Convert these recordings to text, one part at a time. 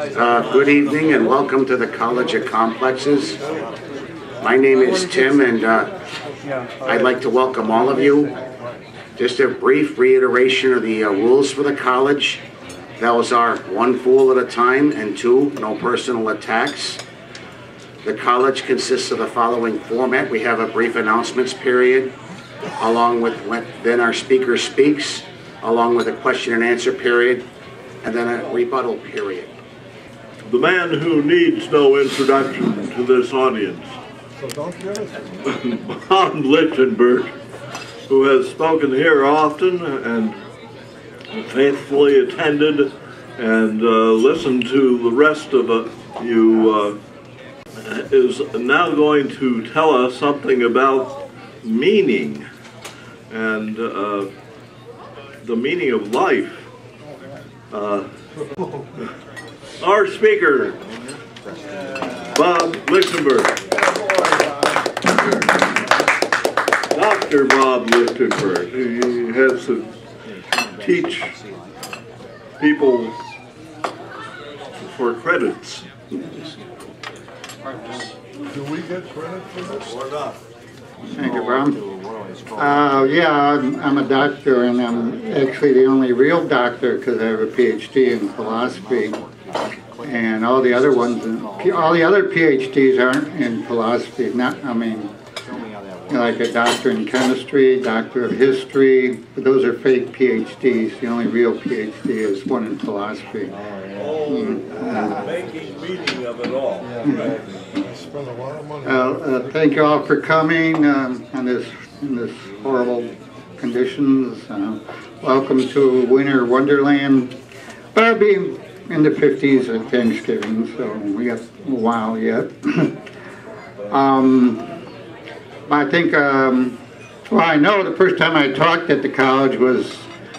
Good evening and welcome to the College of Complexes. My name is Tim and I'd like to welcome all of you. Just a brief reiteration of the rules for the college. Those are 1 fool at a time and 2, no personal attacks. The college consists of the following format. We have a brief announcements period, along with then our speaker speaks, along with a question and answer period, and then a rebuttal period. The man who needs no introduction to this audience, Bob Lichtenbert, who has spoken here often and faithfully attended and listened to the rest of you, is now going to tell us something about meaning and the meaning of life. Our speaker, Bob Lichtenbert. Dr. Bob Lichtenbert. He has to teach people for credits. Do we get credit for this? Or not? Thank you, Bob. Yeah, I'm a doctor, and I'm actually the only real doctor because I have a PhD in philosophy. And all the other ones, all the other PhDs aren't in philosophy. Like a doctor in chemistry, doctor of history, but those are fake PhDs. The only real PhD is one in philosophy. Making meaning of it all. Spend a lot of money. Thank you all for coming in this horrible conditions. Welcome to Winter Wonderland. But I'll be in the 50s at Thanksgiving, so we got a while yet. I think, well, I know the first time I talked at the college was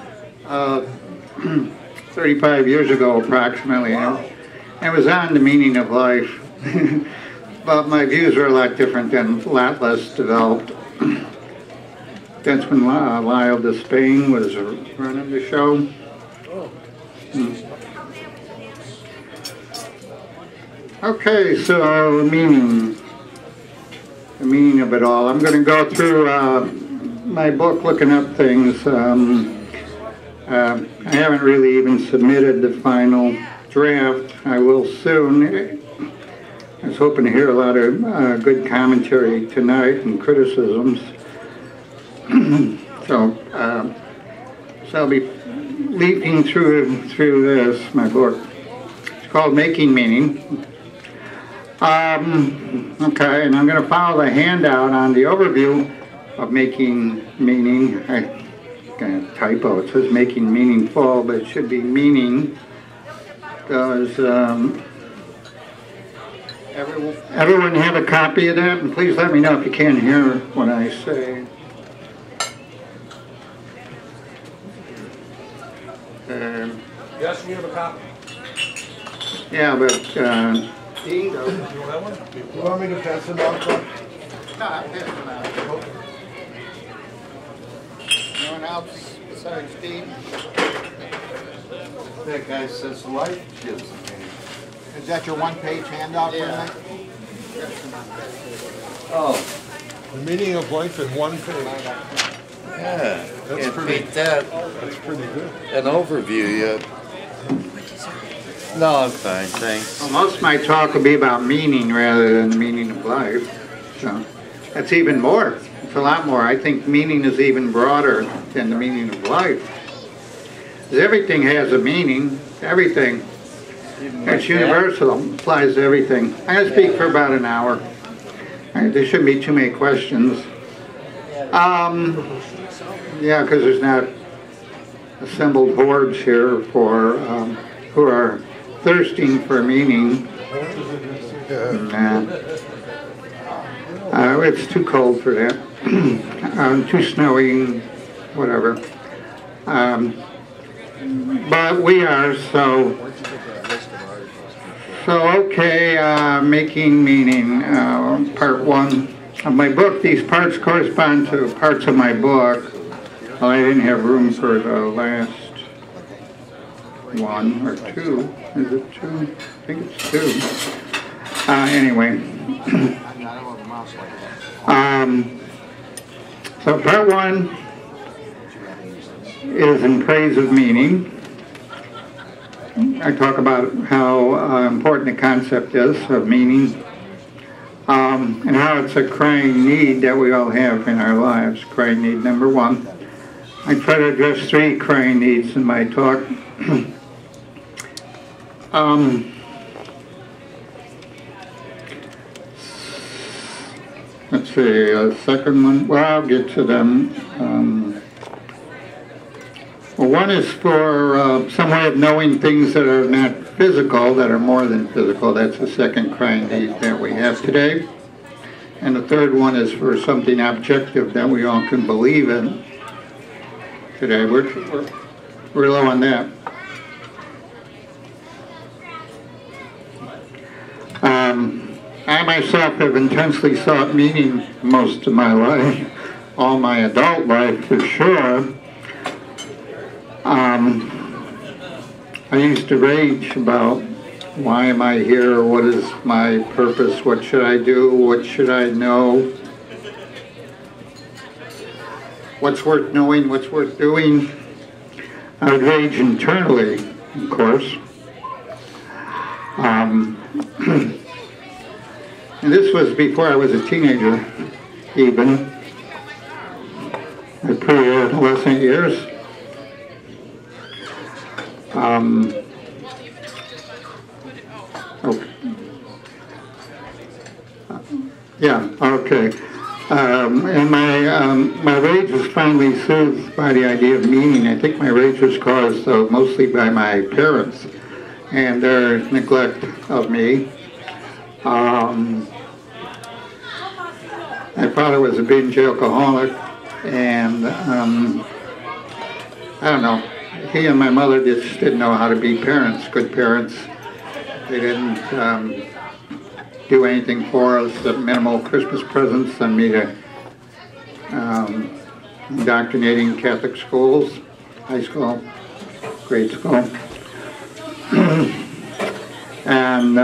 35 years ago, approximately. Wow. It was on the meaning of life. But my views are a lot different and a lot less developed. That's when Lyle de Spain was running the show. Okay, so the meaning of it all. I'm going to go through my book, looking up things. I haven't really even submitted the final draft. I will soon. I was hoping to hear a lot of good commentary tonight and criticisms. So I'll be leaping through this, my book. It's called Making Meaning. Okay, and I'm going to follow the handout on the overview of making meaning. I got a typo. It says making meaningful, but it should be meaning. Does everyone have a copy of that? And please let me know if you can't hear what I say. Yes, we have a copy. Yeah, but You want me to pass it out? no, I'm passing them out. Anyone else besides Dean? That guy says life gives a meaning. Is that your one-page handout for tonight? Oh, The meaning of life in one page. yeah. That's Can't pretty- beat that. That's pretty good. An overview yet. No, I'm fine, thanks. Well, most of my talk will be about meaning rather than the meaning of life. So that's even more. It's a lot more. I think meaning is even broader than the meaning of life. Because everything has a meaning. Everything. It's universal. It applies to everything. I'm going to speak for about an hour. There shouldn't be too many questions. Yeah, because there's not assembled hordes here for who are thirsting for meaning. It's too cold for that. Too snowy, whatever. But we are, so okay, making meaning, part one of my book. These parts correspond to parts of my book. Well, I didn't have room for the last one or two. Is it two? I think it's two. Anyway. So part one is in praise of meaning. I talk about how important the concept is of meaning, and how it's a crying need that we all have in our lives. Crying need number one. I try to address three crying needs in my talk. Let's see, a second one. Well, I'll get to them. Well, one is for some way of knowing things that are not physical, that are more than physical. That's the second crying need that we have today. And the third one is for something objective that we all can believe in today. We're low on that. I myself have intensely sought meaning most of my life, all my adult life for sure. I used to rage about why am I here, what is my purpose, what should I do, what should I know, what's worth knowing, what's worth doing. I would rage internally, of course. And this was before I was a teenager, even, my pre-adolescent years. Okay. Yeah, okay. And my rage was finally soothed by the idea of meaning. I think my rage was caused mostly by my parents and their neglect of me. My father was a binge alcoholic, and I don't know, he and my mother just didn't know how to be parents, good parents. They didn't do anything for us, minimal Christmas presents, send me to indoctrinating Catholic schools, high school, grade school. And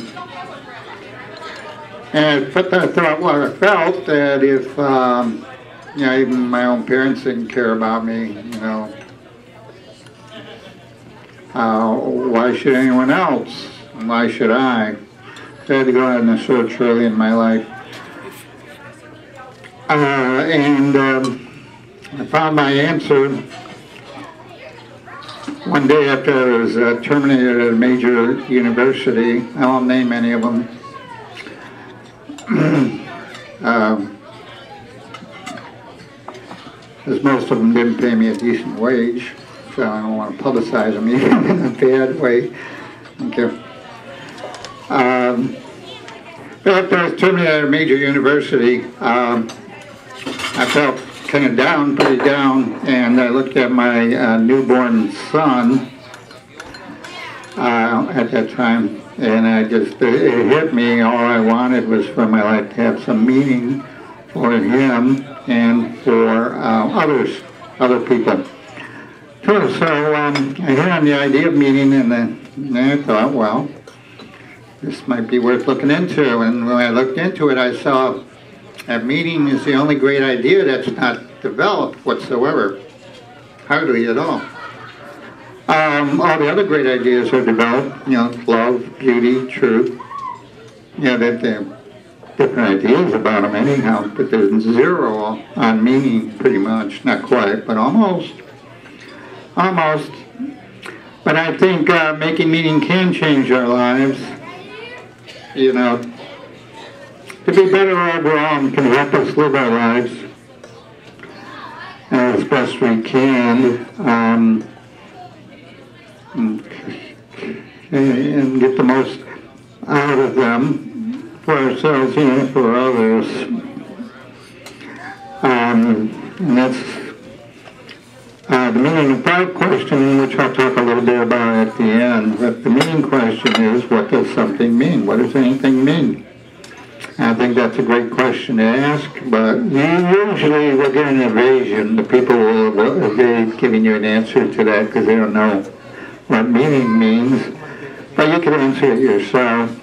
I thought, well, I felt that if, you know, even my own parents didn't care about me, you know, why should anyone else? Why should I? So I had to go out on a search early in my life. And I found my answer one day after I was terminated at a major university. I won't name any of them. Because most of them didn't pay me a decent wage, so I don't want to publicize them even in a bad way. Thank you. But after I was terminated at a major university, I felt kind of down, pretty down, and I looked at my newborn son at that time, and it hit me. All I wanted was for my life to have some meaning for him and for other people. So I hit on the idea of meaning, and then I thought, well, this might be worth looking into. And when I looked into it, I saw that meaning is the only great idea that's not developed whatsoever, hardly at all. All the other great ideas are developed, you know, love, beauty, truth. You know, that they're different ideas about them anyhow, but there's zero on meaning pretty much, not quite, but almost. Almost. But I think making meaning can change our lives, you know, to be better overall and can help us live our lives as best we can, and get the most out of them for ourselves and for others. And that's the meaning of that question, which I'll talk a little bit about at the end. But the meaning question is, what does something mean? What does anything mean? I think that's a great question to ask, but usually we'll get an evasion. The people will evade giving you an answer to that because they don't know what meaning means, but you can answer it yourself.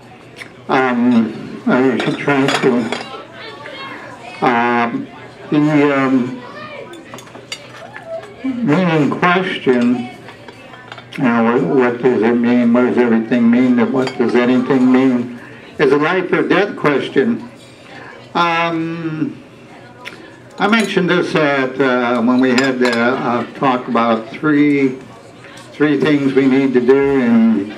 I should try to. The meaning question, you know, what does it mean? What does everything mean? What does anything mean? Is a life or death question. I mentioned this at when we had talk about three things we need to do in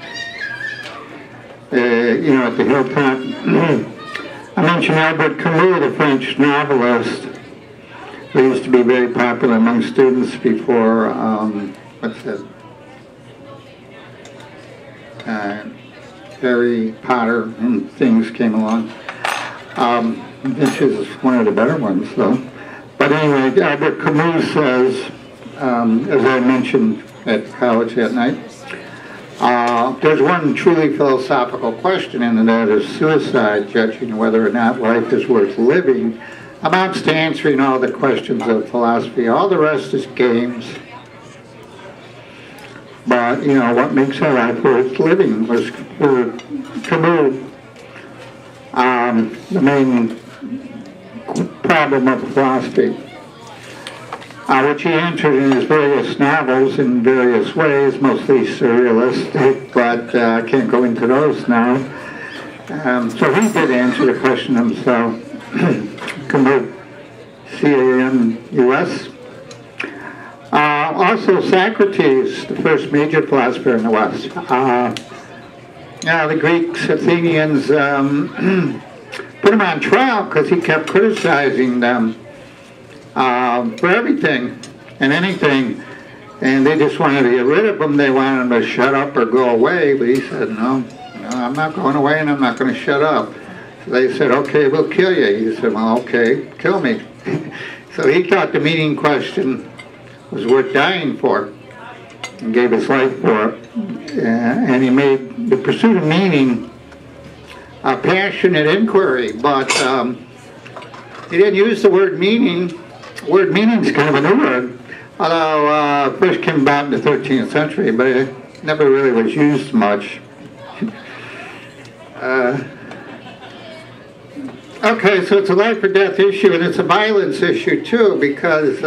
you know, at the Hilltop. I mentioned Albert Camus, the French novelist, who used to be very popular among students before, what's that, Harry Potter and things came along. This is one of the better ones, though. But anyway, Albert Camus says, as I mentioned at college that night, there's one truly philosophical question, and that is suicide, judging whether or not life is worth living, amounts to answering all the questions of philosophy. All the rest is games. But, you know, what makes our life worth living was for Camus. The main problem of philosophy, which he answered in his various novels in various ways, mostly surrealistic, but I can't go into those now. So he did answer the question himself. Camus, C-A-M-U-S. Also Socrates, the first major philosopher in the West. The Greeks, Athenians, put him on trial because he kept criticizing them for everything and anything, and they just wanted to get rid of him. They wanted him to shut up or go away, but he said, no, I'm not going away and I'm not going to shut up. So they said, okay, we'll kill you. He said, well, okay, kill me. So he thought the meaning question was worth dying for and gave his life for it. And he made the pursuit of meaning a passionate inquiry, but he didn't use the word meaning. The word meaning is kind of a new word, although it first came about in the 13th century, but it never really was used much. Okay, so it's a life or death issue, and it's a violence issue too, because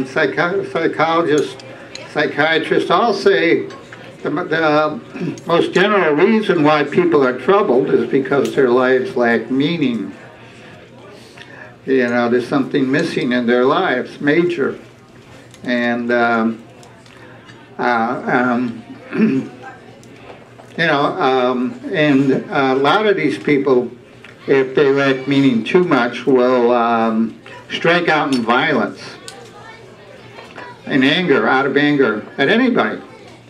psychiatrists all say the most general reason why people are troubled is because their lives lack meaning. You know, there's something missing in their lives, major. And, and a lot of these people, if they lack meaning too much, will strike out in violence, in anger, out of anger, at anybody.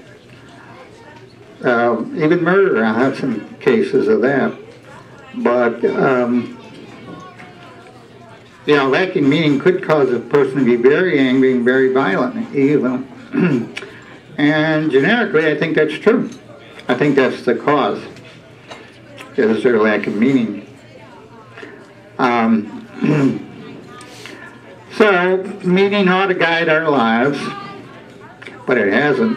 Even murder, I have some cases of that. But, lacking meaning could cause a person to be very angry and very violent, even. And generically, I think that's true. I think that's the cause, is their lack of meaning. So, meaning ought to guide our lives, but it hasn't.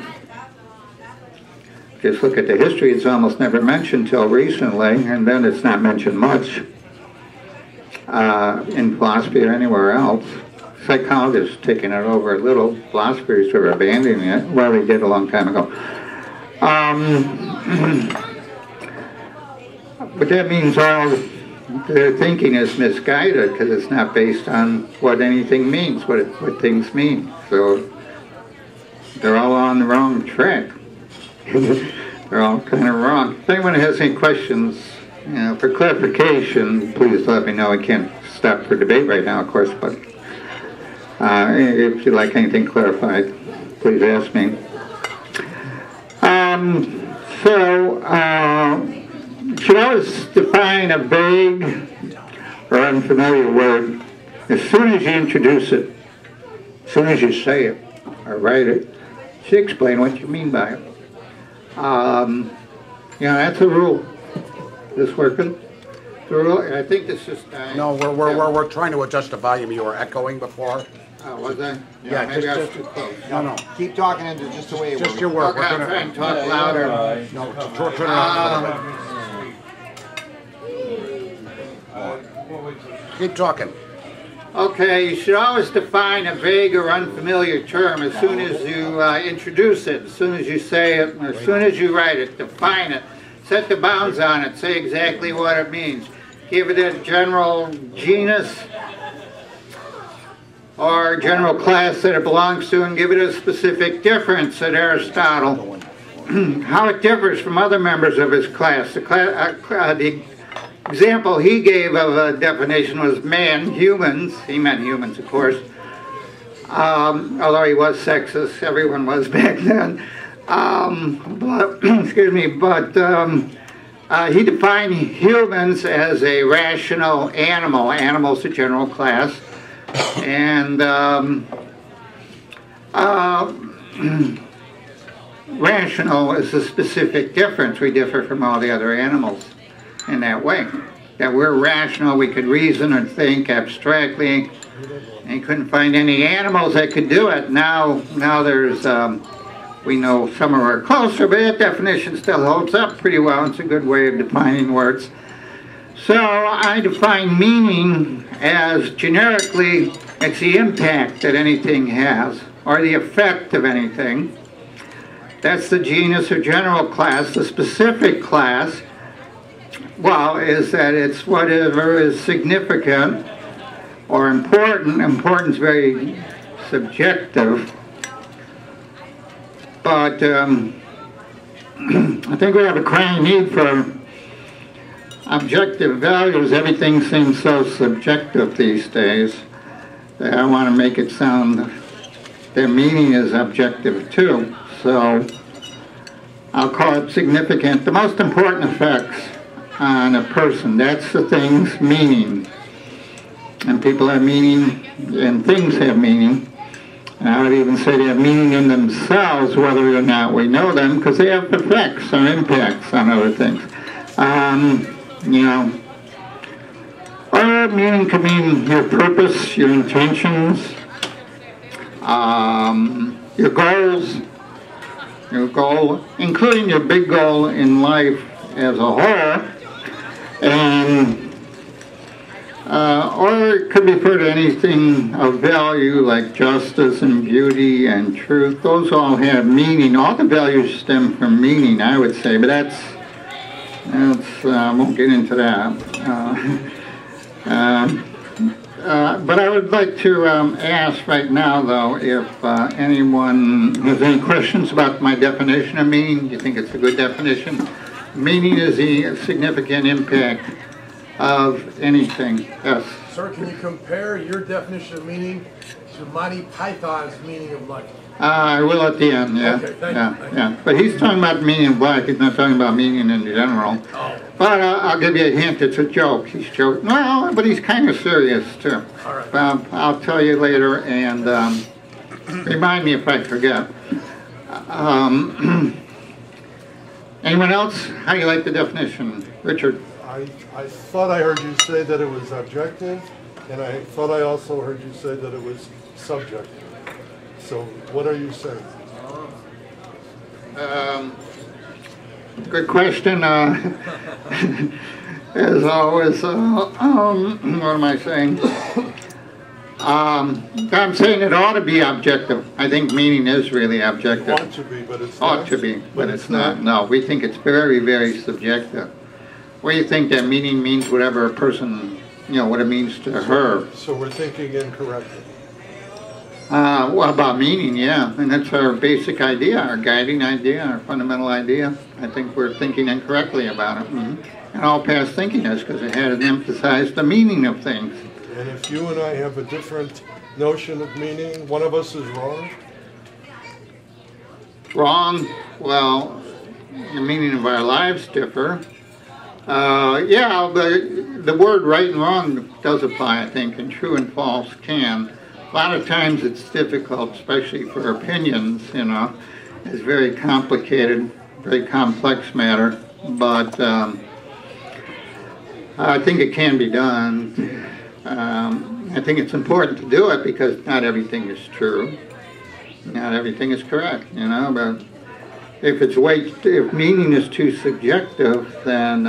Just look at the history, it's almost never mentioned till recently, and then it's not mentioned much in philosophy or anywhere else. Psychologists taking it over a little, philosophers are abandoning it. Well, they did a long time ago. But that means all their thinking is misguided because it's not based on what anything means, what things mean. So they're all on the wrong track. They're all kind of wrong. If anyone has any questions, for clarification, please let me know. I can't stop for debate right now, of course, but if you'd like anything clarified, please ask me. Should always define a vague or unfamiliar word as soon as you introduce it, as soon as you say it or write it. You should explain what you mean by it. That's a rule. Is this working? The rule. I think this is. No, we're trying to adjust the volume. You were echoing before. Was I? Yeah, maybe I was just- too close. No. Keep talking into just the way it Just was. your work. Okay, I'll try and talk louder. No, turn it on. Keep talking. Okay, you should always define a vague or unfamiliar term as soon as you introduce it, as soon as you say it, or as soon as you write it. Define it. Set the bounds on it. Say exactly what it means. Give it a general genus or general class that it belongs to, and give it a specific difference at Aristotle. How it differs from other members of his class. The example he gave of a definition was man, humans. He meant humans, of course. Although he was sexist, everyone was back then. He defined humans as a rational animal. Animals, a general class. And rational is a specific difference. We differ from all the other animals in that way. That we're rational, we could reason and think abstractly. And you couldn't find any animals that could do it. Now there's, we know some are closer, but that definition still holds up pretty well. It's a good way of defining words. So I define meaning as generically, it's the impact that anything has, or the effect of anything. That's the genus or general class. The specific class, well, is that it's whatever is significant or important. Importance is very subjective. But I think we have a crying need for objective values. Everything seems so subjective these days that I want to make it sound that meaning is objective too. So I'll call it significant. The most important effects on a person, that's the thing's meaning. And people have meaning, and things have meaning. And I would even say they have meaning in themselves, whether or not we know them, because they have effects or impacts on other things. Or meaning can mean your purpose, your intentions, your goals, your goal, including your big goal in life as a whole, and or it could refer to anything of value like justice and beauty and truth. Those all have meaning. All the values stem from meaning, I would say, but that's I won't get into that. But I would like to ask right now, though, if anyone has any questions about my definition of meaning. Do you think it's a good definition? Meaning is the significant impact of anything. Yes. Sir, can you compare your definition of meaning to Monty Python's meaning of life? I will at the end, yeah. Okay, thank you. Yeah. But he's talking about meaning of black. He's not talking about meaning in general. Oh. But I'll give you a hint. It's a joke. He's joking. Well, but he's kind of serious, too. All right. I'll tell you later, and remind me if I forget. Anyone else? How do you like the definition? Richard? I thought I heard you say that it was objective, and I thought I also heard you say that it was subjective. So what are you saying? Good question. As always, what am I saying? I'm saying it ought to be objective. I think meaning is really objective. Ought to be, but it's not. Ought to be, but it's not. No, we think it's very, very subjective. We think that meaning means whatever a person, what it means to her. So we're thinking incorrectly. Well, about meaning, yeah. And that's our basic idea, our guiding idea, our fundamental idea. I think we're thinking incorrectly about it. And all past thinking is because it hadn't emphasized the meaning of things. And if you and I have a different notion of meaning, one of us is wrong? Wrong? Well, the meaning of our lives differ. Yeah, the word right and wrong does apply, I think, and true and false can. A lot of times it's difficult, especially for opinions, It's very complicated, very complex matter, but I think it can be done. I think it's important to do it because not everything is true. Not everything is correct, you know, but if meaning is too subjective, then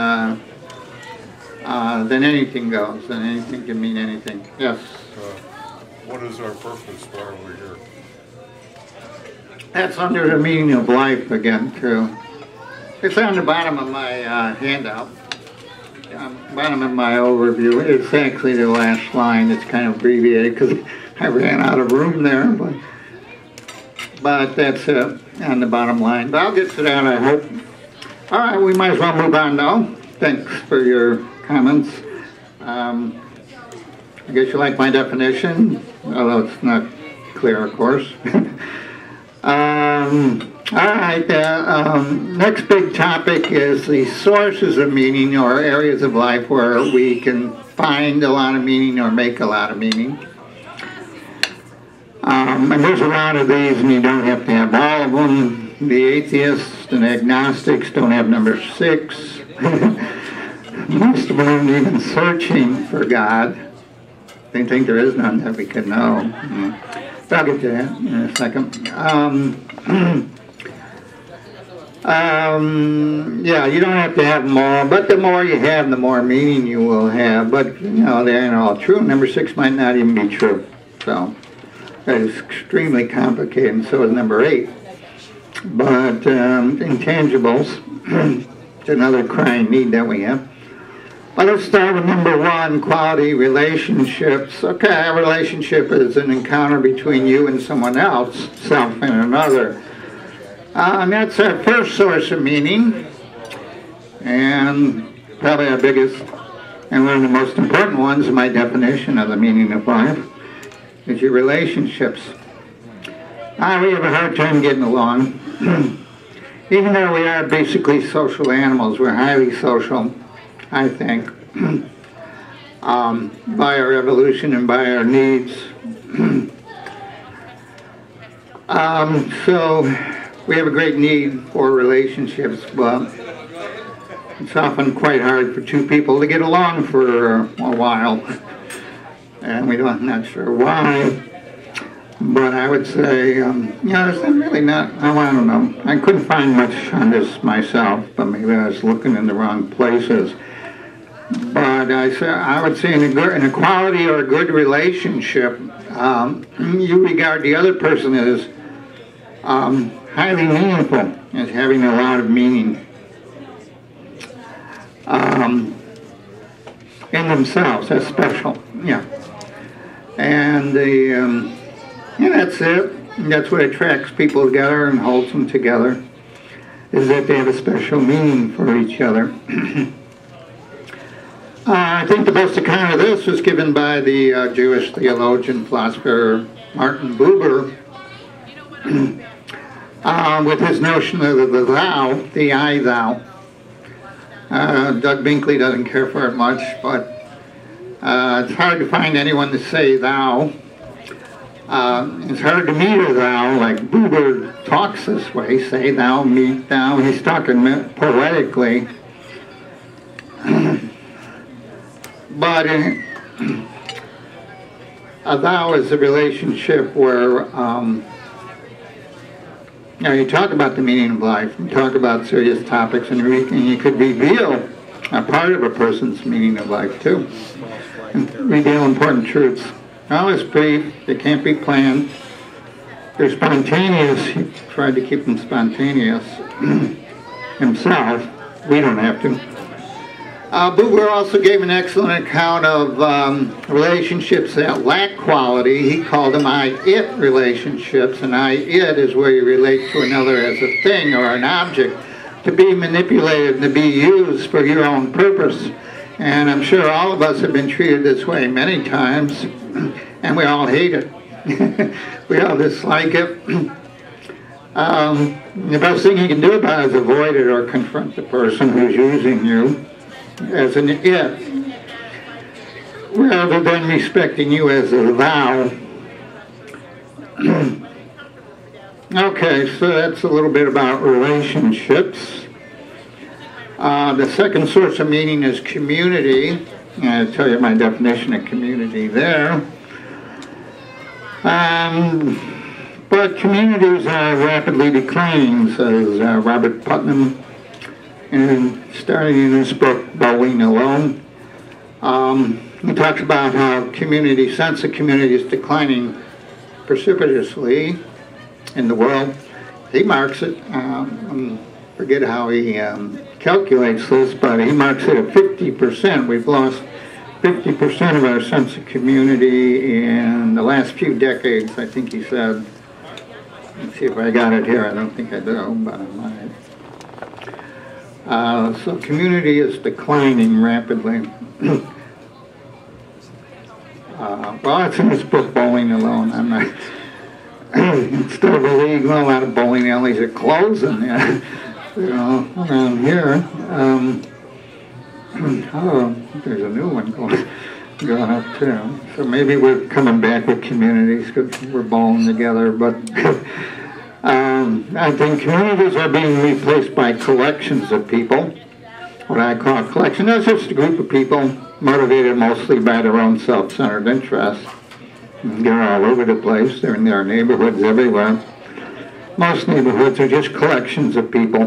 anything goes, then anything can mean anything. Yes? What is our purpose while we're here? That's under the meaning of life again, too. It's on the bottom of my handout. Bottom of my overview. It's actually the last line. It's kind of abbreviated because I ran out of room there, but that's it on the bottom line. But I'll get to that, I hope. All right, we might as well move on now. Thanks for your comments. I guess you like my definition, although it's not clear, of course. All right, next big topic is the sources of meaning or areas of life where we can find a lot of meaning or make a lot of meaning. And there's a lot of these, and you don't have to have all of them. The atheists and agnostics don't have number 6. Most of them aren't even searching for God. They think there is none that we can know. But I'll get to that in a second. Yeah, you don't have to have them all, but the more you have, the more meaning you will have. But, you know, they aren't all true. Number 6 might not even be true. So, that is extremely complicated, and so is number 8. But intangibles, it's another crying need that we have. But let's start with number 1, quality relationships. Okay, a relationship is an encounter between you and someone else, self and another. And that's our first source of meaning, and probably our biggest, and one of the most important ones, my definition of the meaning of life, is your relationships. We have a hard time getting along. Even though we are basically social animals, we're highly social, I think, by our evolution and by our needs. So we have a great need for relationships, but it's often quite hard for two people to get along for a while. And I'm not sure why, but I would say, you know, there's really not, I don't know. I couldn't find much on this myself, but maybe I was looking in the wrong places. But I would say in a quality or a good relationship, you regard the other person as highly meaningful, as having a lot of meaning in themselves. That's special, yeah. And that's it. That's what attracts people together and holds them together, is that they have a special meaning for each other. I think the best account of this was given by the Jewish theologian, philosopher Martin Buber, with his notion of the thou, the I thou. Doug Binkley doesn't care for it much, but it's hard to find anyone to say thou. It's hard to meet a thou, like Buber talks this way, say thou, meet thou. He's talking poetically. But a thou is a relationship where you talk about the meaning of life, you talk about serious topics, and you could reveal a part of a person's meaning of life too, and reveal important truths. Always brief, they can't be planned, they're spontaneous. He tried to keep them spontaneous himself. We don't have to. Buber also gave an excellent account of relationships that lack quality. He called them I-it relationships, and I-it is where you relate to another as a thing or an object to be manipulated, to be used for your own purpose. And I'm sure all of us have been treated this way many times, and we all hate it. We all dislike it. The best thing you can do about it is avoid it or confront the person who's using you as an it, rather than respecting you as a thou. Okay, so that's a little bit about relationships. The second source of meaning is community. I'll tell you my definition of community there. But communities are rapidly declining, says Robert Putnam, and starting in his book, Bowling Alone. He talks about how sense of community is declining precipitously in the world. He marks it, forget how he calculates this, but he marks it at 50%. We've lost 50% of our sense of community in the last few decades, I think he said. Let's see if I got it here. I don't think I do, but I might. So community is declining rapidly. Well, it's in this book, Bowling Alone. I'm not. Instead of a league, well, a lot of bowling alleys are closing, around here. Oh, there's a new one going up too. So maybe we're coming back with communities because we're bowling together. But I think communities are being replaced by collections of people. What I call a collection. That's just a group of people motivated mostly by their own self-centered interests. They're all over the place. They're in their neighborhoods everywhere. Most neighborhoods are just collections of people.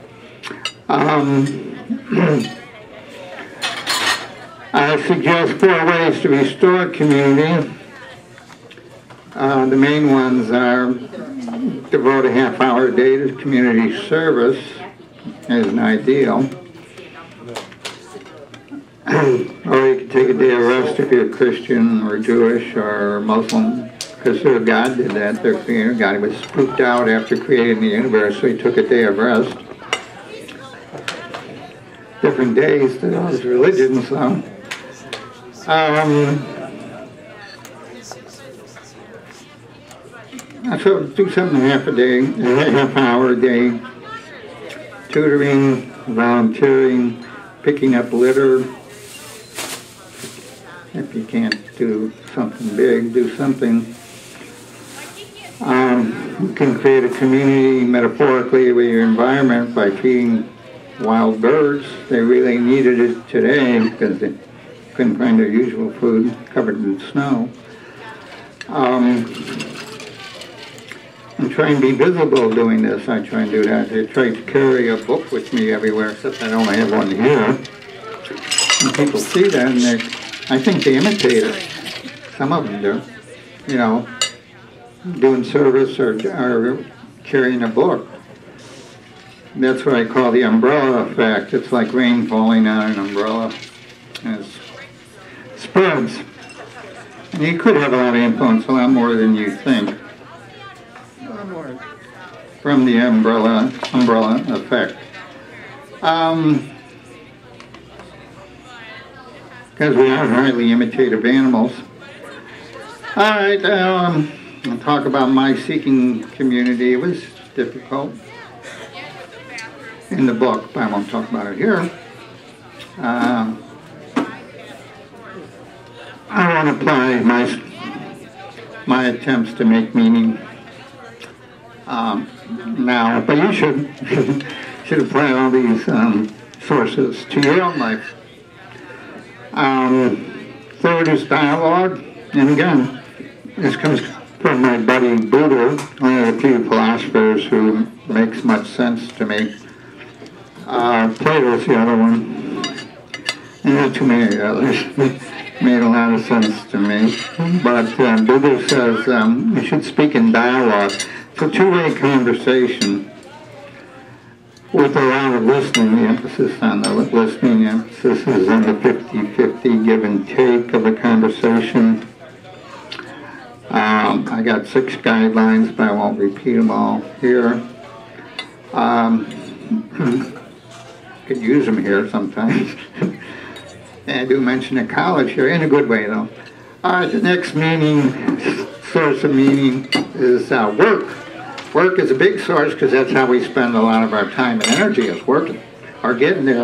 I suggest 4 ways to restore community. The main ones are devote a half-hour a day to community service as an ideal. Or you can take a day of rest if you're Christian or Jewish or Muslim, because their God did that. Their creator God was spooked out after creating the universe, so he took a day of rest. Different days to those religions, though. So do something half hour a day. Tutoring, volunteering, picking up litter. If you can't do something big, do something. You can create a community metaphorically with your environment by feeding wild birds. They really needed it today because they couldn't find their usual food covered in snow. And try and be visible doing this. I try and do that. I try to carry a book with me everywhere, except I don't have one here. And people see that and I think they imitate it. Some of them do. Doing service or carrying a book. That's what I call the umbrella effect. It's like rain falling on an umbrella. And it spreads. And you could have a lot of influence, a lot more than you think. From the umbrella effect. Because we are highly imitative animals. All right, I'll talk about my seeking community. It was difficult in the book, but I won't talk about it here. I want to apply my attempts to make meaning now, but you should apply all these sources to your own life. Third is dialogue, and again, this comes from my buddy Buddha, one of the few philosophers who makes much sense to me. Plato's the other one, and not too many others. Made a lot of sense to me. But Buddha says you should speak in dialogue. It's a two-way conversation with a lot of listening. The emphasis on the listening, the emphasis is on the 50-50 give and take of a conversation. I got 6 guidelines, but I won't repeat them all here. Could use them here sometimes. And I do mention a college here, in a good way though. All right, the next source of meaning is work. Work is a big source because that's how we spend a lot of our time and energy is working, or getting there.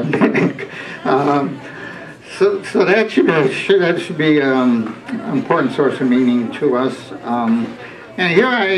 So that should be an important source of meaning to us. And here I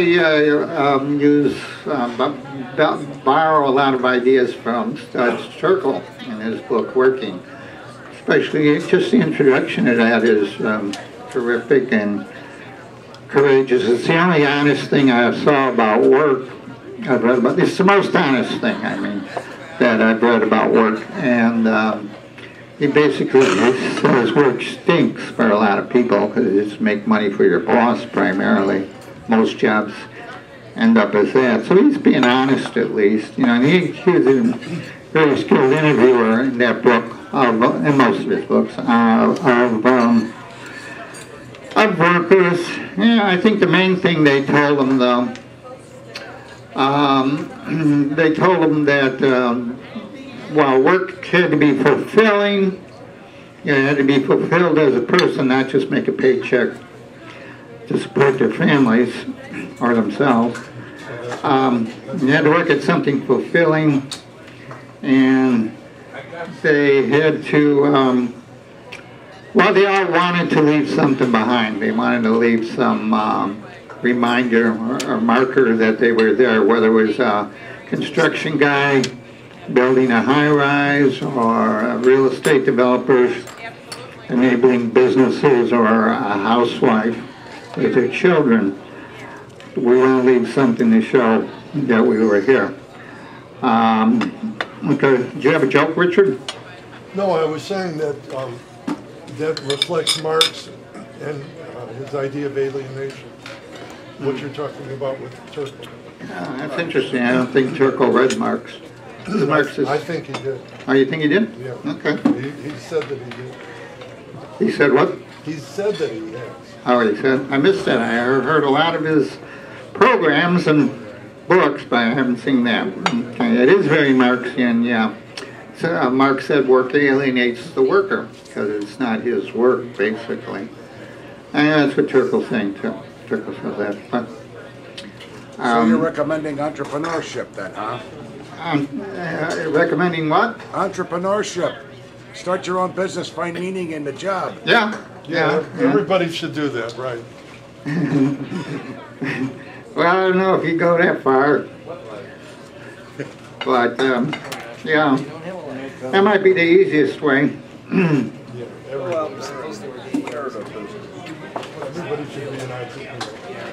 borrow a lot of ideas from Studs Terkel in his book Working. especially just the introduction to that is terrific and courageous. It's the only honest thing I saw about work I've read about. It's the most honest thing, I mean, that I've read about work. And he basically says work stinks for a lot of people because you just make money for your boss primarily. Most jobs end up as that. So he's being honest at least. You know, and he was a very skilled interviewer in that book, in most of his books, of workers. Yeah, I think the main thing they told them, though, they told them that while work had to be fulfilling, you had to be fulfilled as a person, not just make a paycheck to support their families or themselves. You had to work at something fulfilling, and they had to, well, they all wanted to leave something behind. They wanted to leave some reminder or marker that they were there, whether it was a construction guy building a high-rise or real estate developers enabling businesses or a housewife with their children. We want to leave something to show that we were here. Okay, do you have a joke, Richard? No, I was saying that that reflects Marx and his idea of alienation. What you're talking about with Turkle. That's interesting. I don't think Turkle read Marx. Marxist. I think he did. Oh, you think he did? Yeah. Okay. He said that he did. He said what? He said that he has. Oh, he said. I missed that. I heard a lot of his programs and books, but I haven't seen that. Okay. It is very Marxian, yeah. So, Marx said work alienates the worker because it's not his work, basically. And that's what Turkle's saying, too. Turkle says that. But, so you're recommending entrepreneurship then, huh? Recommending what? Entrepreneurship. Start your own business, find meaning in the job. Yeah. Yeah, everybody should do that, right? Well, I don't know if you go that far. But, yeah. That might be the easiest way. Everybody should be an entrepreneur.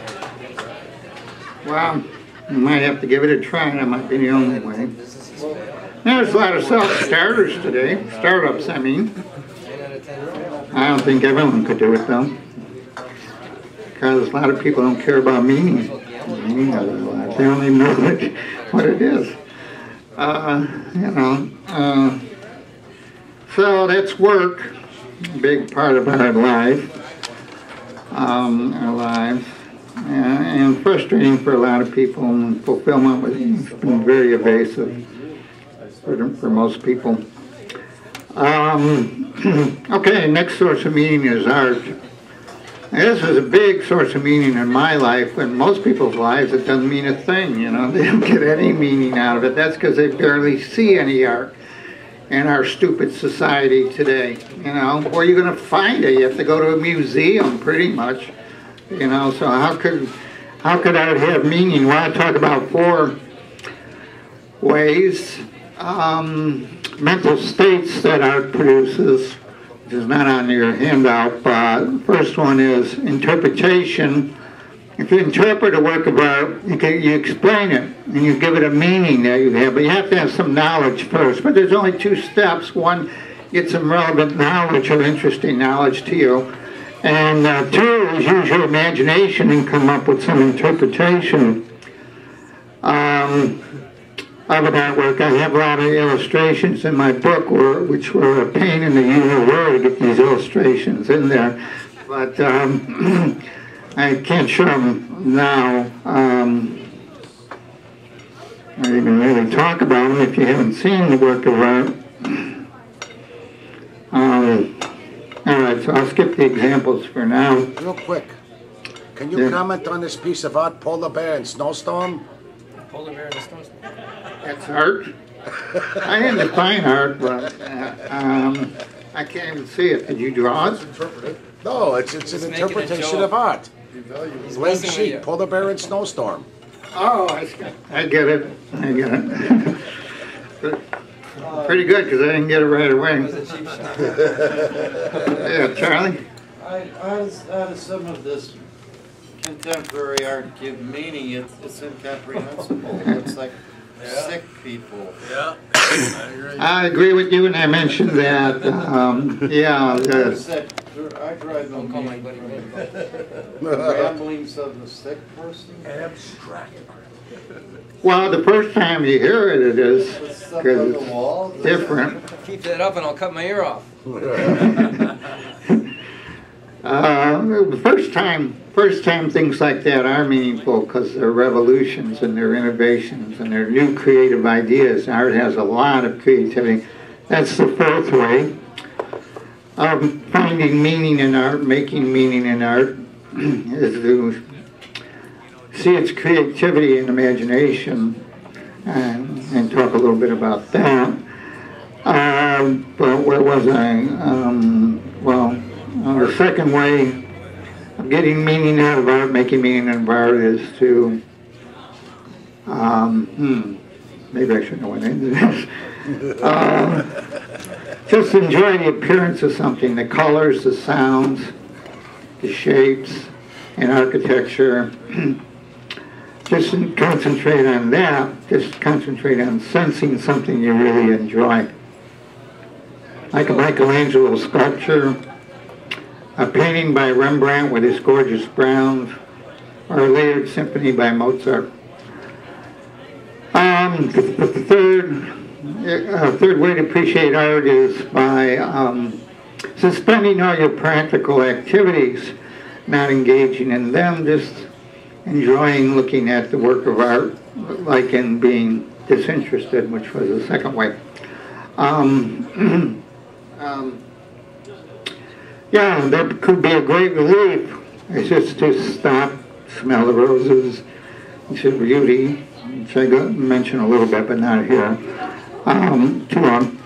Well, you might have to give it a try. That might be the only way. There's a lot of self-starters today. Startups, I mean. I don't think everyone could do it, though. Because a lot of people don't care about meaning of their lives. They don't even know what it is. You know. So that's work. A big part of our life. Our lives. And frustrating for a lot of people, and fulfillment has been very evasive for most people. Okay, next source of meaning is art. This is a big source of meaning in my life. In most people's lives, it doesn't mean a thing, you know. They don't get any meaning out of it. That's because they barely see any art in our stupid society today, you know. Where are you going to find it? You have to go to a museum, pretty much. You know, so how could art have meaning? Well, I talk about 4 ways, mental states that art produces, which is not on your handout. First one is interpretation. If you interpret a work of art, you explain it and you give it a meaning that you have, but you have to have some knowledge first. But there's only 2 steps. One, get some relevant knowledge or interesting knowledge to you. And 2 is use your imagination and come up with some interpretation of an artwork. I have a lot of illustrations in my book, which were a pain in the world to get these illustrations in there. But I can't show them now. I didn't really talk about them if you haven't seen the work of art. All right, so I'll skip the examples for now. Real quick, can you comment on this piece of art, Polar Bear in Snowstorm? Polar Bear in a Snowstorm. That's art? I didn't define art, but I can't even see it. Did you draw it? No, it's an interpretation of art. Blank sheet, Polar Bear in Snowstorm. Oh, I get it. I get it. Pretty good, because I didn't get it right away. Yeah, Charlie? How does some of this contemporary art give meaning? It's incomprehensible. It's like sick people. Yeah. I agree with you, and I mentioned that, yeah. I drive them ramblings of the sick person. Abstract. Well, the first time you hear it, it is, Stuff on because the wall. it's different. Keep that up and I'll cut my ear off. The first time things like that are meaningful because they're revolutions and they're innovations and they're new creative ideas. Art has a lot of creativity. That's the fourth way of finding meaning in art, making meaning in art, is to see its creativity and imagination and talk a little bit about that. But where was I? The second way of getting meaning out of art, making meaning out of art, is to, maybe I should know what it is. Just enjoy the appearance of something, the colors, the sounds, the shapes, and architecture. Just concentrate on that. Just concentrate on sensing something you really enjoy. Like a Michelangelo sculpture, a painting by Rembrandt with his gorgeous browns, or a layered symphony by Mozart. The third way to appreciate art is by suspending all your practical activities, not engaging in them, just enjoying looking at the work of art, like in being disinterested, which was the second way. Yeah, that could be a great relief. It's just to stop, smell the roses, see beauty, which I mentioned a little bit, but not here. Too long.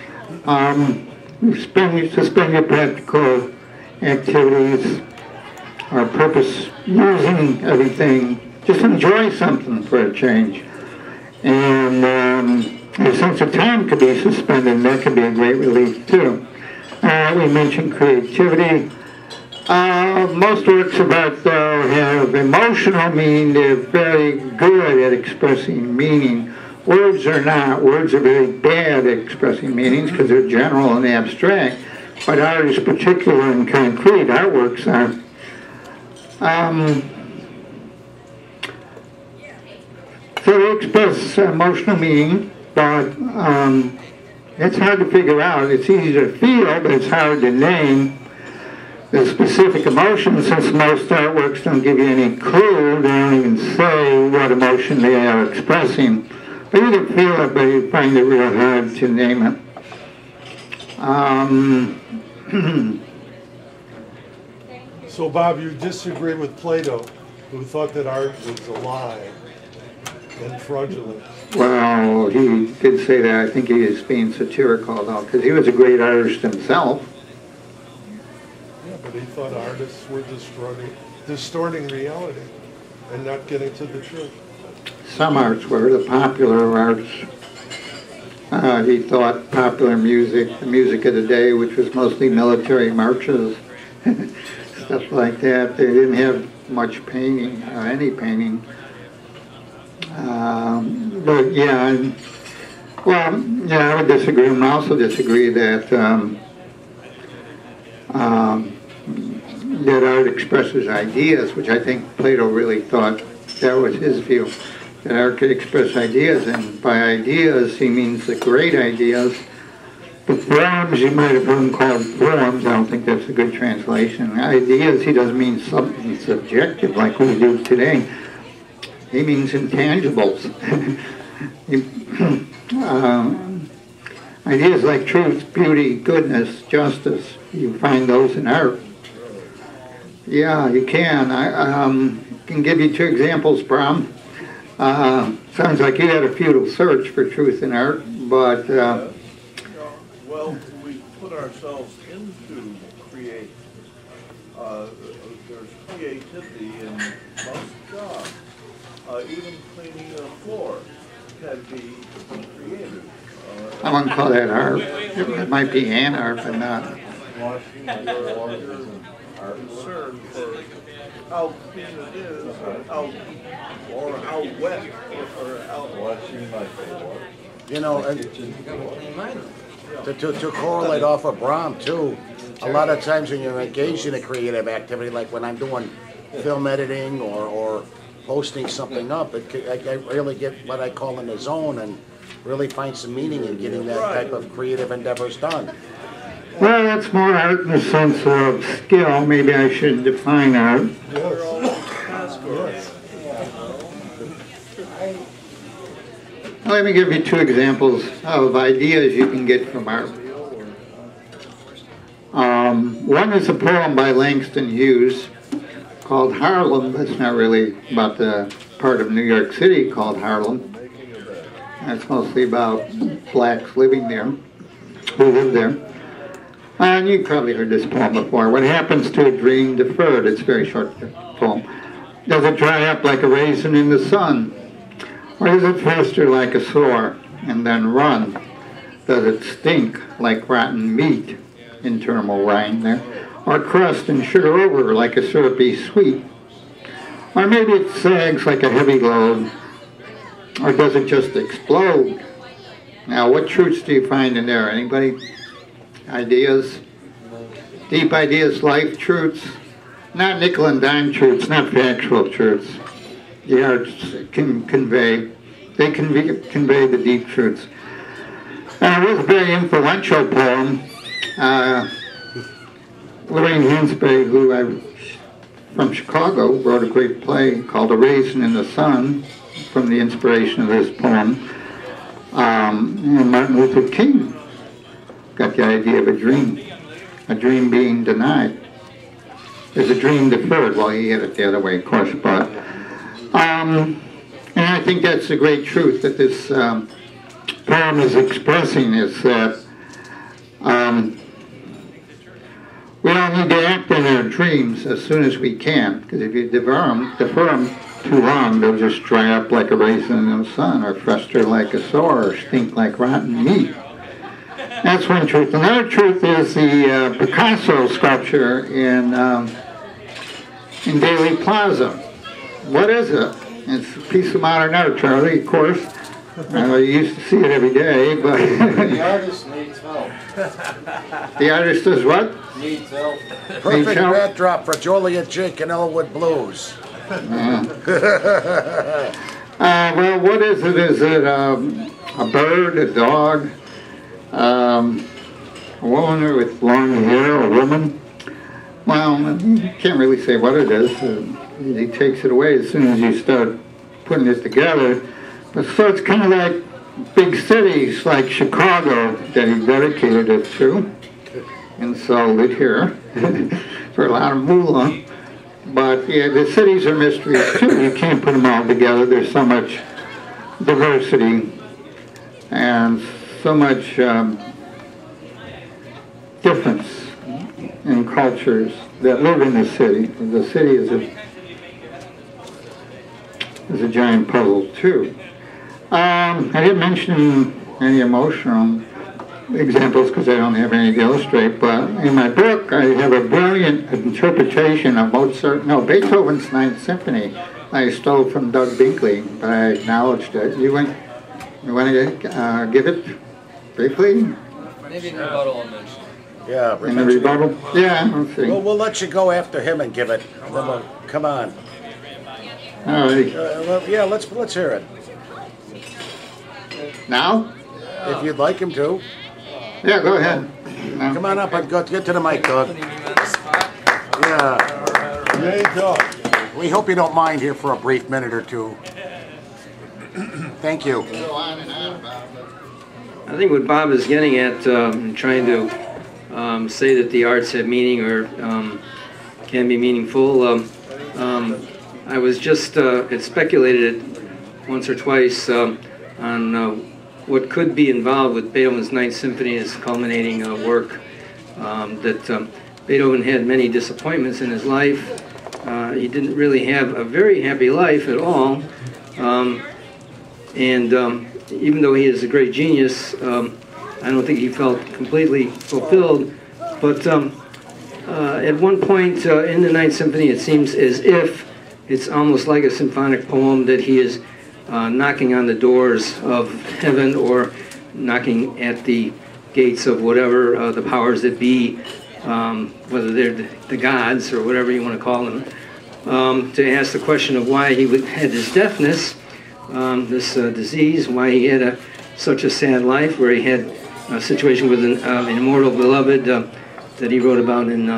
Suspend your practical activities or purpose using everything. Just enjoy something for a change. And the sense of time could be suspended, and that could be a great relief too. We mentioned creativity. Most works of art, though, have emotional meaning. They're very good at expressing meaning. Words are not. Words are very bad at expressing meanings because they're general and abstract. But art is particular and concrete. Artworks are. So they express emotional meaning, but it's hard to figure out. It's easy to feel, but it's hard to name the specific emotions, since most artworks don't give you any clue. They don't even say what emotion they are expressing. But you can feel it, but you find it real hard to name it. So, Bob, you disagree with Plato, who thought that art was a lie and fraudulent. Well, he did say that. I think he is being satirical, though, because he was a great artist himself. Yeah, but he thought artists were distorting reality and not getting to the truth. Some arts were, the popular arts. He thought popular music, the music of the day, which was mostly military marches, stuff like that. They didn't have much painting, or any painting. But yeah, I would disagree. And I also disagree that that art expresses ideas, which I think Plato really thought that was his view, that art could express ideas, and by ideas he means the great ideas. The forms, you might have heard them called forms. I don't think that's a good translation. Ideas, he doesn't mean something subjective like we do today. He means intangibles. Ideas like truth, beauty, goodness, justice, you find those in art. Yeah, you can. I can give you two examples, Bram. Sounds like you had a futile search for truth in art, but... Well, we put ourselves into create. There's creativity in most jobs. Even cleaning a floor can be creative. I wouldn't call that art. It might be an art, but not. concern for how clean it is, or how wet, or how. You know, and to correlate off of Brahm too, a lot of times when you're engaged in a creative activity, like when I'm doing film editing or posting something up, I really get what I call in the zone and really find some meaning in getting that type of creative endeavors done. Well, that's more art in the sense of skill. Maybe I should define art. Let me give you two examples of ideas you can get from art. One is a poem by Langston Hughes called Harlem. It's not really about the part of New York City called Harlem. It's mostly about blacks living there, who live there. And you've probably heard this poem before. What happens to a dream deferred? It's a very short poem. Does it dry up like a raisin in the sun? Or does it fester like a sore and then run? Does it stink like rotten meat? Internal rhyme there. Or crust and sugar over like a syrupy sweet? Or maybe it sags like a heavy load? Or does it just explode? Now, what truths do you find in there? Anybody? Ideas? Deep ideas, life truths? Not nickel and dime truths, not factual truths. The arts can convey the deep truths. It was a very influential poem. Lorraine Hansberry, who from Chicago, wrote a great play called A Raisin in the Sun from the inspiration of this poem. And Martin Luther King got the idea of a dream being denied. There's a dream deferred. Well, he had it the other way, of course, but and I think that's the great truth that this poem is expressing, is that we all need to act in our dreams as soon as we can, because if you defer them too long, they'll just dry up like a raisin in the sun, or fester like a sore, or stink like rotten meat. That's one truth. Another truth is the Picasso sculpture in Daley Plaza. What is it? It's a piece of modern art, Charlie, of course. You used to see it every day, but... The artist needs help. The artist does what? Needs help. Perfect backdrop for Joliet Jake and Elwood Blues. Well, what is it? Is it a bird, a dog, a woman with long hair, a woman? Well, you can't really say what it is. He takes it away as soon as you start putting it together. But so it's kind of like big cities like Chicago that he dedicated it to and sold it here for a lot of moolah. But yeah, the cities are mysteries too. You can't put them all together. There's so much diversity and so much difference in cultures that live in the city. The city is a giant puzzle too. I didn't mention any emotional examples because I don't have any to illustrate, but in my book I have a brilliant interpretation of Beethoven's Ninth Symphony. I stole from Doug Binkley, but I acknowledged it. You want to give it briefly? Maybe in rebuttal I'll mention. Yeah, in the rebuttal? Yeah, let's see. We'll let you go after him and give it. Come on. All right. Yeah, let's hear it. Now? If you'd like him to. Yeah, go ahead. No. Come on up and get to the mic, Doug. Yeah. We hope you don't mind here for a brief minute or two. Thank you. I think what Bob is getting at in trying to say that the arts have meaning or can be meaningful, I was just, it speculated once or twice on what could be involved with Beethoven's Ninth Symphony, his culminating work, that Beethoven had many disappointments in his life. He didn't really have a very happy life at all. And even though he is a great genius, I don't think he felt completely fulfilled. But at one point in the Ninth Symphony, it seems as if it's almost like a symphonic poem that he is knocking on the doors of heaven or knocking at the gates of whatever the powers that be, whether they're the gods or whatever you want to call them, to ask the question of why he had this deafness, this disease, why he had such a sad life, where he had a situation with an immortal beloved that he wrote about in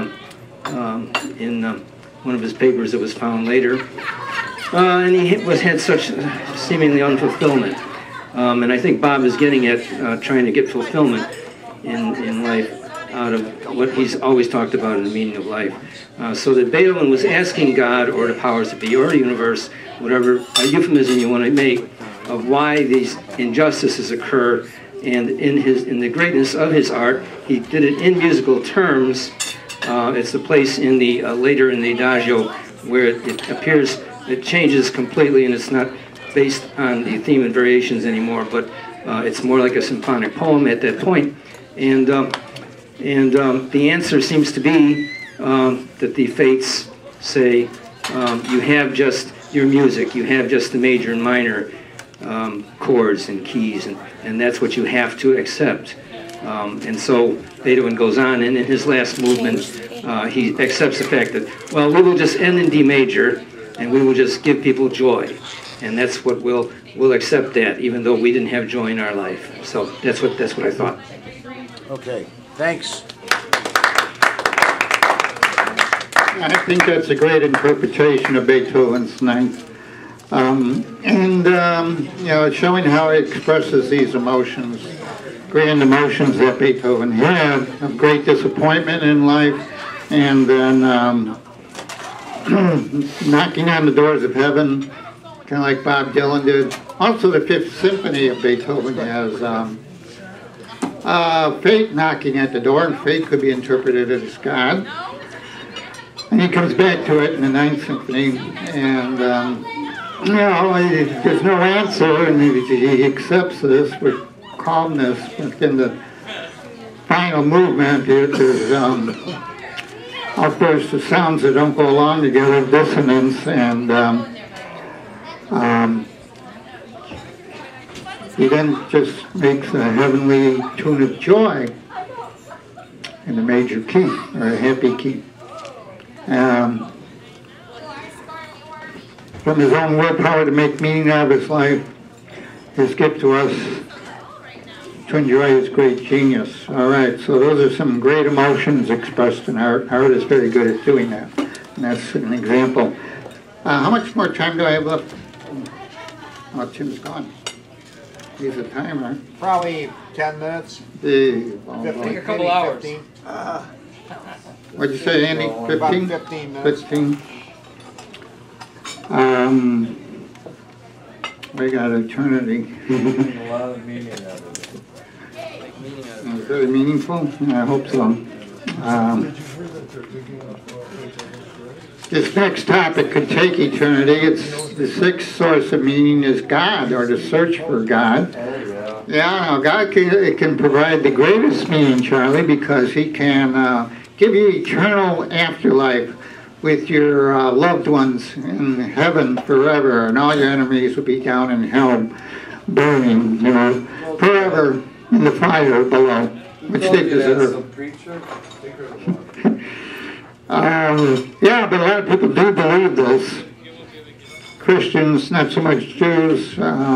one of his papers that was found later. And he had such seemingly unfulfillment. And I think Bob is getting at trying to get fulfillment in life out of what he's always talked about in the meaning of life. So that Beethoven was asking God or the powers that be or the universe, whatever euphemism you want to make, of why these injustices occur. And in the greatness of his art, he did it in musical terms. It's the place in the later in the Adagio where it appears, it changes completely, and it's not based on the theme and variations anymore, but it's more like a symphonic poem at that point. And the answer seems to be that the fates say you have just your music, you have just the major and minor chords and keys, and that's what you have to accept. And so Beethoven goes on, and in his last movement, he accepts the fact that, well, we will just end in D major, and we will just give people joy. And that's what we'll accept that, even though we didn't have joy in our life. So that's what I thought. Okay, thanks. I think that's a great interpretation of Beethoven's Ninth. You know, showing how he expresses these emotions, grand emotions that Beethoven had, of great disappointment in life, and then knocking on the doors of heaven, kind of like Bob Dylan did. Also, the Fifth Symphony of Beethoven has fate knocking at the door, and fate could be interpreted as God. And he comes back to it in the Ninth Symphony, and you know, there's no answer, and he accepts this with calmness. Within the final movement, there's of course the sounds that don't go along together, dissonance, and he then just makes a heavenly tune of joy in a major key, or a happy key. From his own willpower to make meaning out of his life, his gift to us to enjoy his great genius. All right, so those are some great emotions expressed in art. Art is very good at doing that, and that's an example. How much more time do I have left? Oh, Tim's gone. He's a timer. Probably 10 minutes. Take a couple hours. 15. What'd you say, Andy? 15? About 15 minutes. 15. We got eternity. A lot of meaning out of it. Very meaningful? Yeah, I hope so. This next topic could take eternity. It's the sixth source of meaning is God, or the search for God. Yeah, God can provide the greatest meaning, Charlie, because he can give you eternal afterlife with your loved ones in heaven forever, and all your enemies will be down in hell, burning, you know, forever in the fire below, which they deserve. Yeah, but a lot of people do believe this. Christians, not so much Jews.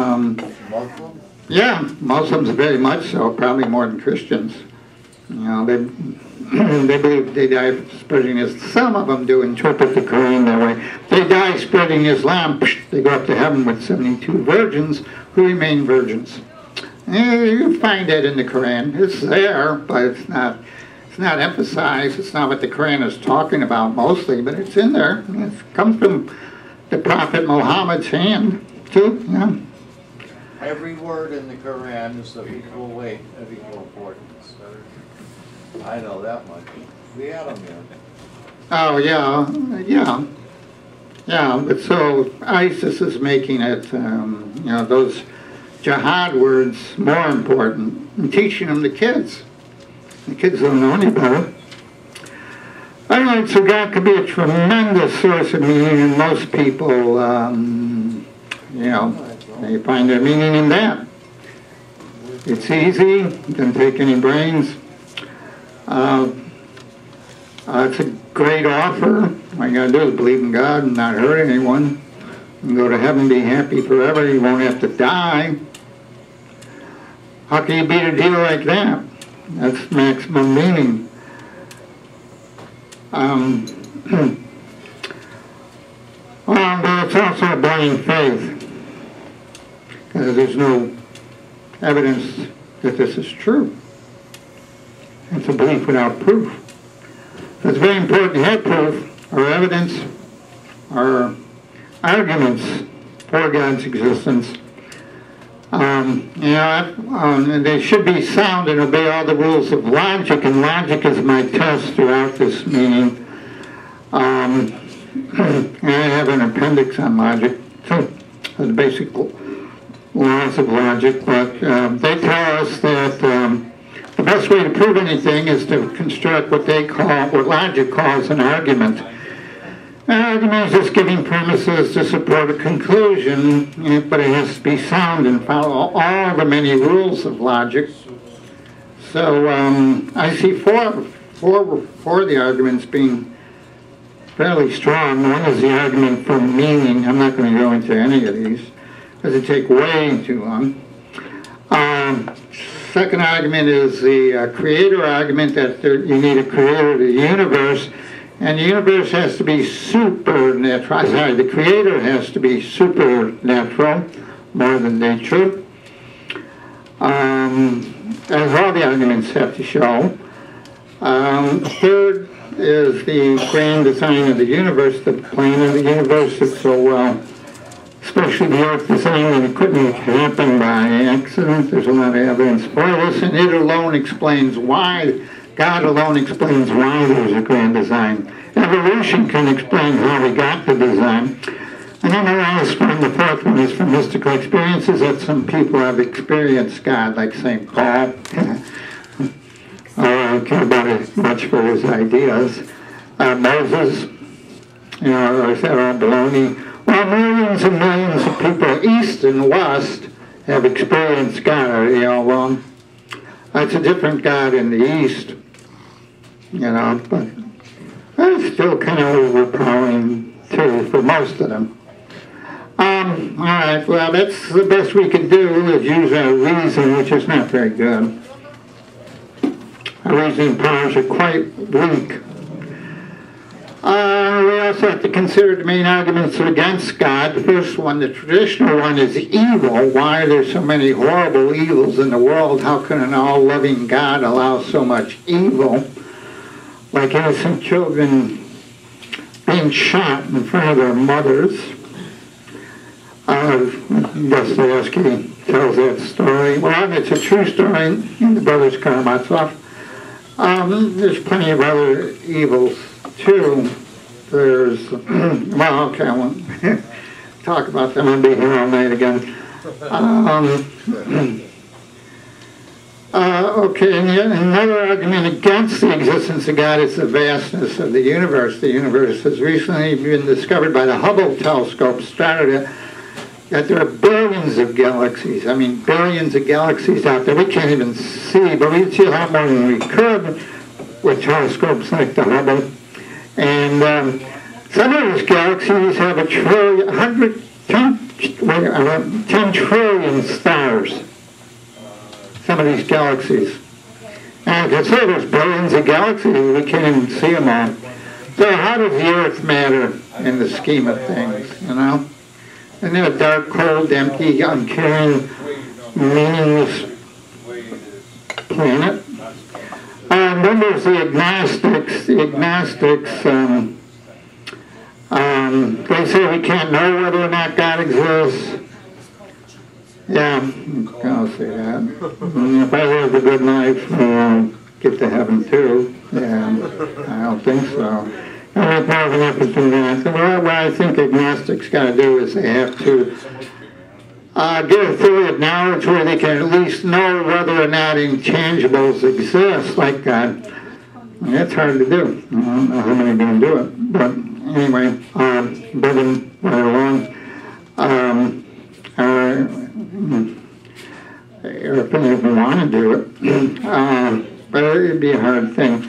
Yeah, Muslims very much so, probably more than Christians. You know, they believe they die spreading Islam. Some of them do interpret the Quran that way. They die spreading Islam, they go up to heaven with 72 virgins who remain virgins. You find that in the Quran. It's there, but it's not emphasized. It's not what the Quran is talking about mostly, but it's in there. It comes from the Prophet Muhammad's hand, too. Yeah. Every word in the Quran is of equal weight, of equal importance. I know that much. The Adam here. Oh, yeah. Yeah, but so ISIS is making it, you know, those jihad words more important and teaching them to kids. The kids don't know any better. All right, so God could be a tremendous source of meaning, and most people, you know, they find their meaning in that. It's easy, doesn't take any brains. It's a great offer. All you gotta do is believe in God and not hurt anyone. You can go to heaven, be happy forever. You won't have to die. How can you beat a deal like that? That's maximum meaning. Well, but it's also a blind faith, because there's no evidence that this is true. It's a belief without proof. So it's very important to have proof, or evidence, or arguments for God's existence. And they should be sound and obey all the rules of logic, and logic is my test throughout this meeting. And I have an appendix on logic, so the basic laws of logic, but they tell us that the best way to prove anything is to construct what logic calls an argument. An argument is just giving premises to support a conclusion, but it has to be sound and follow all the many rules of logic. So I see four of the arguments being fairly strong. One is the argument for meaning. I'm not going to go into any of these because it take way too long. Second argument is the creator argument, that you need a creator of the universe. And the universe has to be supernatural. Sorry, the creator has to be supernatural, more than nature. As all the arguments have to show. Third is the grand design of the universe, the plan of the universe is so well, especially the earth design, that it couldn't happen by accident. There's a lot of evidence for this, and it alone explains why. God alone explains why there's a grand design. Evolution can explain how we got the design. And then the last one, the fourth one, is from mystical experiences, that some people have experienced God, like St. Paul. I don't care about it much for his ideas. Moses, you know, or is that all baloney? Well, millions and millions of people, east and west, have experienced God. Are they all wrong? That's a different God in the east, you know, but that's still kind of overpowering too for most of them. All right, well, that's the best we can do, is use our reason, which is not very good. Our reasoning powers are quite weak. We also have to consider the main arguments against God. The first one, the traditional one, is evil. Why are there so many horrible evils in the world? How can an all-loving God allow so much evil? Like innocent children being shot in front of their mothers. Dostoevsky tells that story. Well, it's a true story in the Brothers Karamazov. There's plenty of other evils too. There's, well, okay, I won't talk about them. I'll be here all night again. Okay, and another argument against the existence of God is the vastness of the universe. The universe has recently been discovered by the Hubble telescope, started that there are billions of galaxies. I mean, billions of galaxies out there we can't even see, but we see a lot more than we could with telescopes like the Hubble. And some of these galaxies have 10 trillion stars. Some of these galaxies. And I can say there's billions of galaxies, we can't even see them all. So how does the Earth matter in the scheme of things, you know? Isn't it a dark, cold, empty, uncaring, meaningless planet? Then there's the agnostics. The agnostics, they say we can't know whether or not God exists. Yeah, I'll say that. If I live a good life, I'll get to heaven too. Yeah, I don't think so. I don't have enough to do that. So what I think agnostics got to do is they have to get a theory of knowledge where they can at least know whether or not intangibles exist, like God. That's hard to do. I don't know how many can do it. But anyway, moving right along. Or if any of them want to do it. But it'd be a hard thing.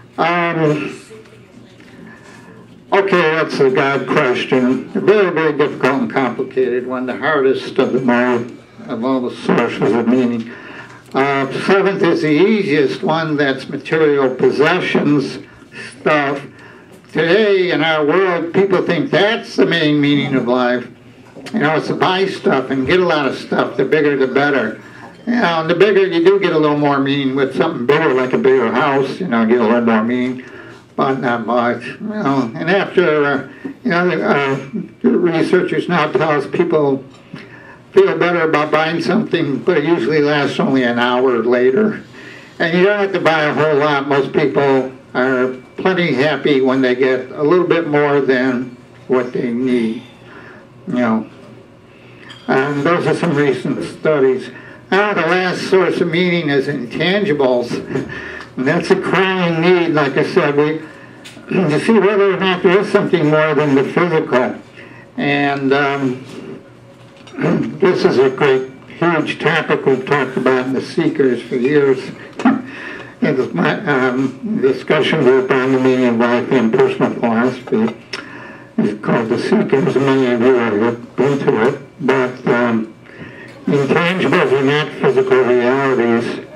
Okay, that's a God question. A very, very difficult and complicated one. The hardest of them all, of all the sources of meaning. Seventh is the easiest one. That's material possessions stuff. Today in our world, people think that's the main meaning of life. You know, it's to buy stuff and get a lot of stuff. The bigger, the better. You know, and the bigger you do get a little more meaning with something bigger, like a bigger house. You know, get a little more meaning. But not much, you know. And after, the researchers now tell us people feel better about buying something, but it usually lasts only an hour later. And you don't have to buy a whole lot. Most people are plenty happy when they get a little bit more than what they need, you know. And those are some recent studies. Now, the last source of meaning is intangibles. And that's a crying need, like I said, to see whether or not there is something more than the physical. And this is a great, huge topic we've talked about in the Seekers for years. It's my discussion group on the meaning of life and personal philosophy. It's called the Seekers. Many of you have been to it. But intangibles are not physical realities.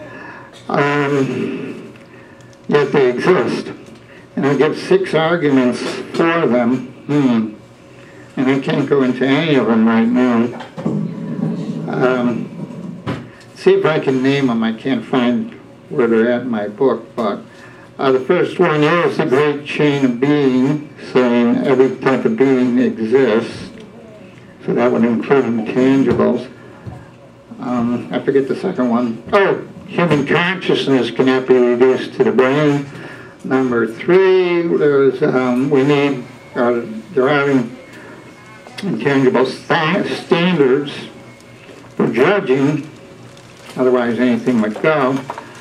Yet they exist. And I give 6 arguments for them. And I can't go into any of them right now. See if I can name them. I can't find where they're at in my book. But the first one is the great chain of being, saying every type of being exists. So that would include intangibles. I forget the second one. Oh, human consciousness cannot be reduced to the brain. Number 3, there's there are intangible standards for judging. Otherwise, anything would go.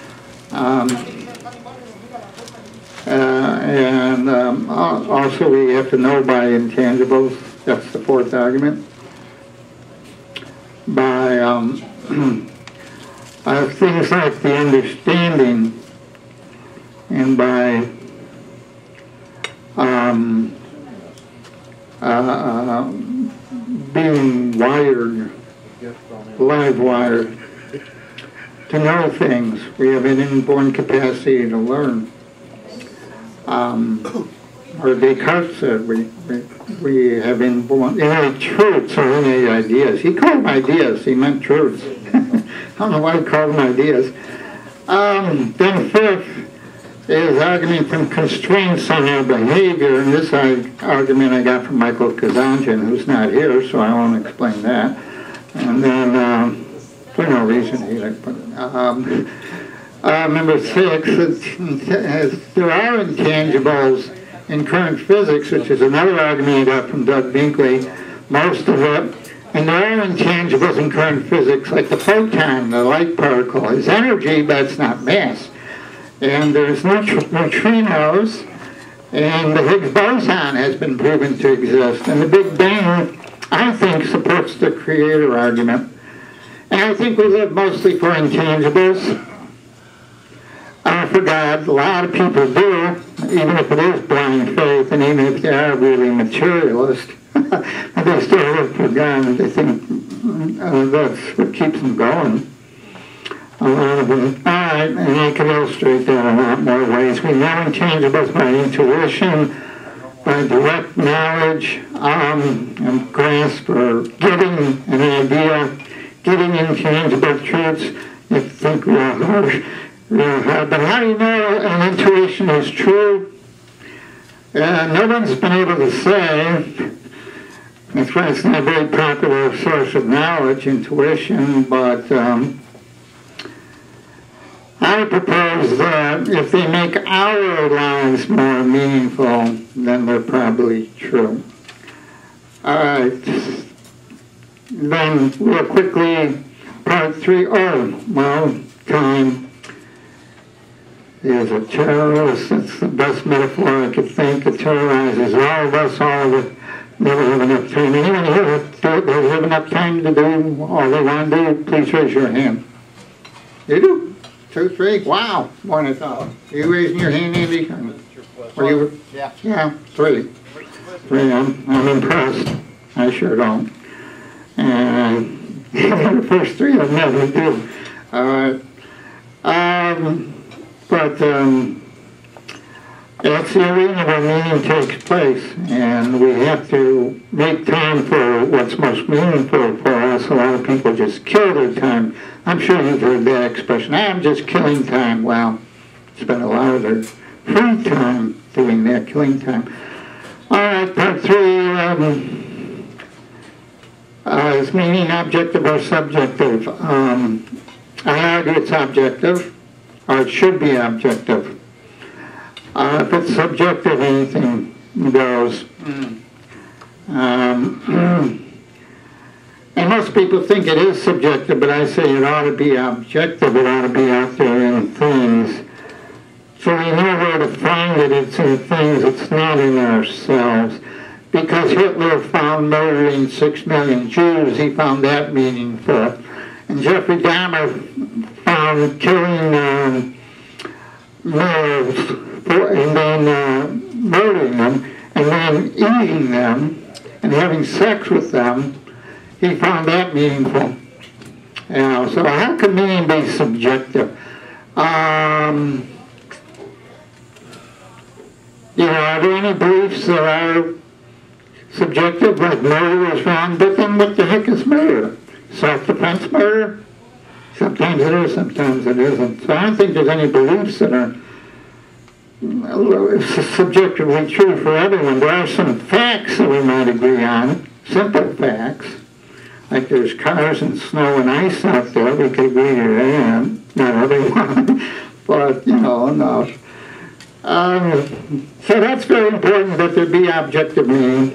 Also, we have to know by intangibles. That's the 4th argument. By things like the understanding, and by being wired, live wired, to know things. We have an inborn capacity to learn. Or Descartes said we have inborn innate truths or innate ideas. He called them ideas, he meant truths. I don't know why he called them ideas. Then 5th is argument from constraints on our behavior, and this argument I got from Michael Kazanjian, who's not here, so I won't explain that. And then, for no reason either. Number 6, there are intangibles in current physics, which is another argument I got from Doug Binkley, most of it. And there are intangibles in current physics, like the photon, the light particle. It's energy, but it's not mass. And there's neutrinos, and the Higgs boson has been proven to exist. And the Big Bang, I think, supports the creator argument. And I think we live mostly for intangibles. For God, a lot of people do, even if it is blind faith, and even if they are really materialist, they still live for God, and they think that's what keeps them going. A lot of them. All right, and I can illustrate that in a lot more ways. We know intangibles by intuition, by direct knowledge, and grasp, or getting an idea, getting intangible truths. You think real hard. But how do you know an intuition is true? No one's been able to say. That's why it's not a very popular source of knowledge, intuition, but I propose that if they make our lives more meaningful, then they're probably true. All right. then real quickly, part 3, time is a terrorist. That's the best metaphor I could think. It terrorizes all of us, all of it. Never have enough time. Anyone here does have enough time to do all they want to do? Please raise your hand. You do? 2, 3? Wow, more than I thought. Are you raising your hand, Andy? Are you? Yeah. Yeah, 3. 3, I'm impressed. I sure don't. And the first 3 I never do. All right. That's the arena where meaning takes place, and we have to make time for what's most meaningful for us. A lot of people just kill their time. I'm sure you've heard that expression, I'm just killing time. Well, spend a lot of their free time doing that, killing time. All right, part 3 is meaning objective or subjective. I argue it's objective, or it should be objective. If it's subjective, anything goes. And most people think it is subjective, but I say it ought to be objective. It ought to be out there in things. So we know where to find it. It's in things. It's not in ourselves. Because Hitler found murdering 6 million Jews, he found that meaningful. And Jeffrey Dahmer found killing males and then murdering them, and then eating them, and having sex with them, he found that meaningful. You know, so how can meaning be subjective? You know, are there any beliefs that are subjective, like murder is wrong? But then what the heck is murder? Self-defense murder? Sometimes it is, sometimes it isn't. So I don't think there's any beliefs that are subjectively true for everyone. There are some facts that we might agree on, simple facts. Like there's cars and snow and ice out there, we could agree to that. Not everyone, but you know, enough. So that's very important that there be objective meaning.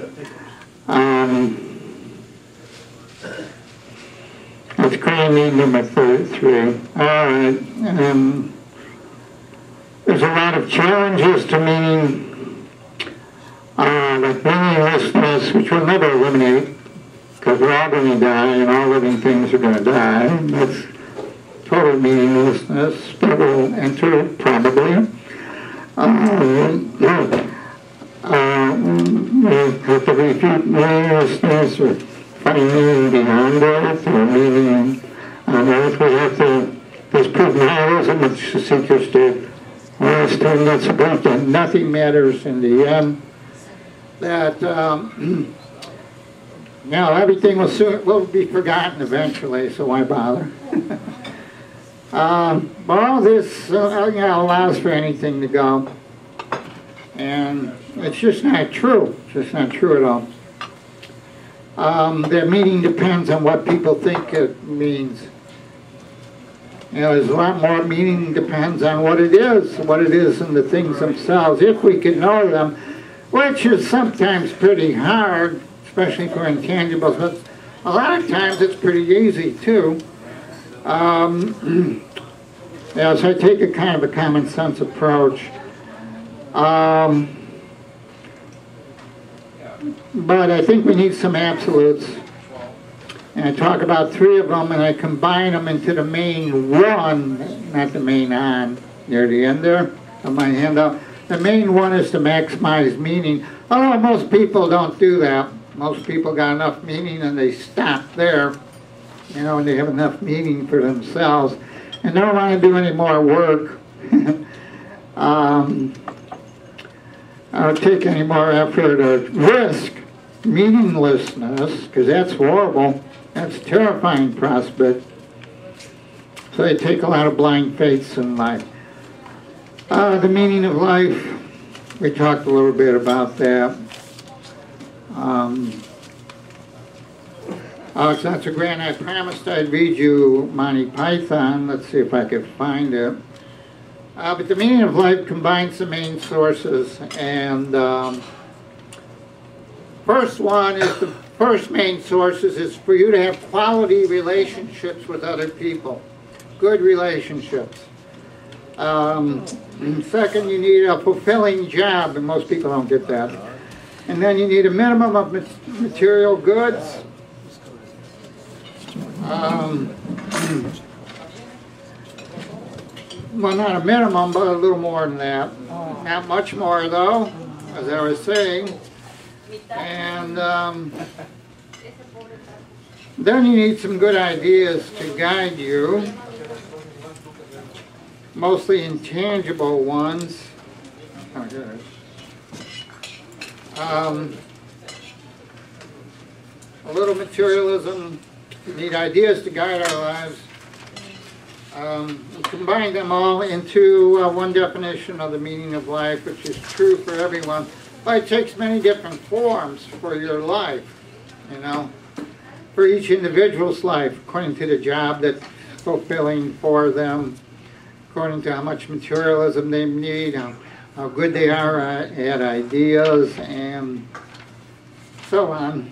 That's crime need number 33. All right. There's a lot of challenges to meaning, like meaninglessness, which we'll never eliminate, because we're all going to die, and all living things are going to die. That's total meaninglessness that will enter, probably. We have to refute meaninglessness, or find meaning beyond earth, or meaning on earth. We have to disprove nihilism, which the seekers do. Last time that's about that nothing matters in the end. That now everything will be forgotten eventually, so why bother? But all this allows for anything to go, and it's just not true. It's just not true at all. Their meaning depends on what people think it means. You know, there's a lot more meaning depends on what it is in the things themselves, if we can know them, which is sometimes pretty hard, especially for intangibles, but a lot of times it's pretty easy too. Yeah, so I take a kind of a common sense approach. But I think we need some absolutes. And I talk about 3 of them, and I combine them into the main one, not the main on, near the end there of my handout. The main one is to maximize meaning. Although most people don't do that. Most people got enough meaning and they stop there, you know, and they have enough meaning for themselves and don't want to do any more work. Or take any more effort or risk meaninglessness, because that's horrible. That's a terrifying prospect. So they take a lot of blind faiths in life. The meaning of life, we talked a little bit about that. That's a grant. I promised I'd read you Monty Python. Let's see if I could find it. But the meaning of life combines the main sources, and first one is the first main sources is for you to have quality relationships with other people, good relationships. And second, you need a fulfilling job, and most people don't get that. And then you need a minimum of material goods. Well, not a minimum, but a little more than that. Not much more, though, as I was saying. And then you need some good ideas to guide you, mostly intangible ones. Oh, here it is. A little materialism. You need ideas to guide our lives. Combine them all into one definition of the meaning of life, which is true for everyone. But it takes many different forms for your life, you know, for each individual's life, according to the job that's fulfilling for them, according to how much materialism they need, how good they are at ideas, and so on.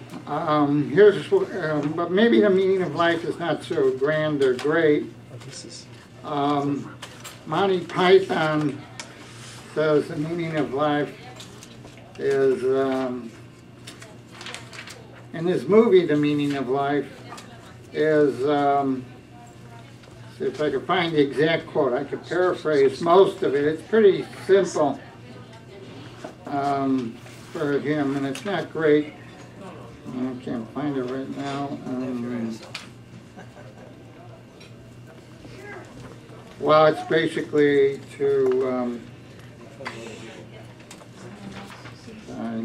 But maybe the meaning of life is not so grand or great. Monty Python says the meaning of life is, in this movie, the meaning of life is, see if I can find the exact quote. I could paraphrase most of it. It's pretty simple for him, and it's not great. I can't find it right now. Well, it's basically to I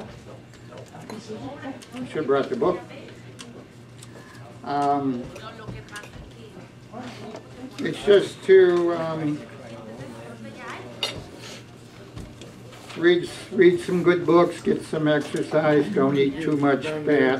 should have brought the book. It's just to read some good books, get some exercise, don't eat too much fat.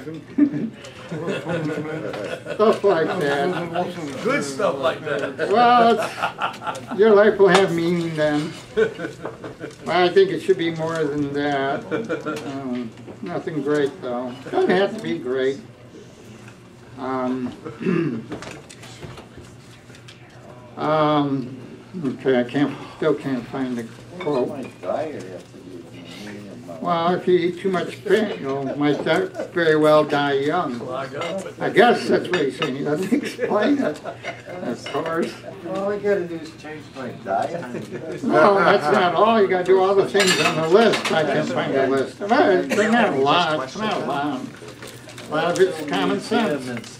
Stuff like that. Good stuff like that. Well, your life will have meaning then. I think it should be more than that. Nothing great though. Doesn't have to be great. Okay, I still can't find the quote. Well, if you eat too much fat, you might very well die young. I guess that's what he's saying. He doesn't explain it, of course. All I gotta do is change my diet. No, that's not all. You gotta do all the things on the list. I can't find the list. They're not a lot. It's not a lot. A lot of it's common sense.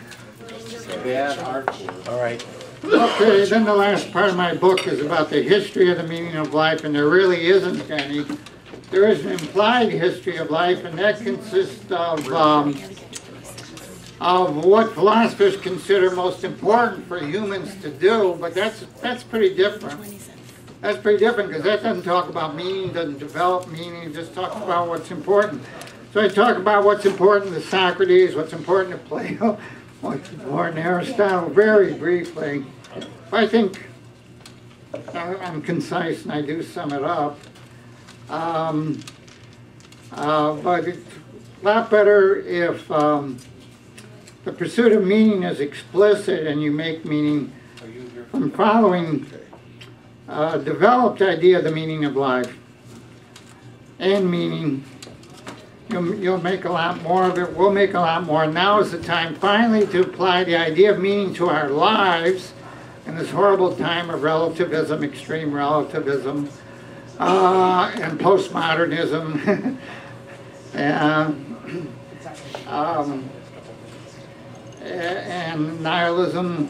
All right. Okay, then the last part of my book is about the history of the meaning of life, and there really isn't any. There is an implied history of life, and that consists of what philosophers consider most important for humans to do, but that's pretty different. That's pretty different because that doesn't talk about meaning, doesn't develop meaning, it just talks about what's important. So I talk about what's important to Socrates, what's important to Plato, what's important to Aristotle, very briefly. I think I'm concise and I do sum it up. But it's a lot better if the pursuit of meaning is explicit and you make meaning from following developed idea of the meaning of life and meaning. You'll make a lot more of it. We'll make a lot more. Now is the time finally to apply the idea of meaning to our lives in this horrible time of relativism, extreme relativism, and postmodernism, and nihilism.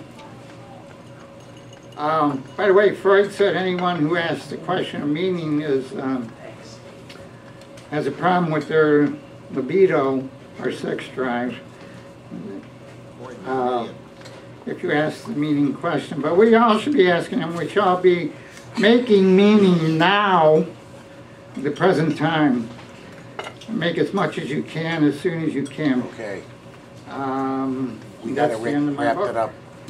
By the way, Freud said anyone who asks the question of meaning has a problem with their libido or sex drive. If you ask the meaning question, but we all should be asking them. We should all be making meaning now, the present time. Make as much as you can, as soon as you can. Okay. We That's gotta the end of my wrap book. it up.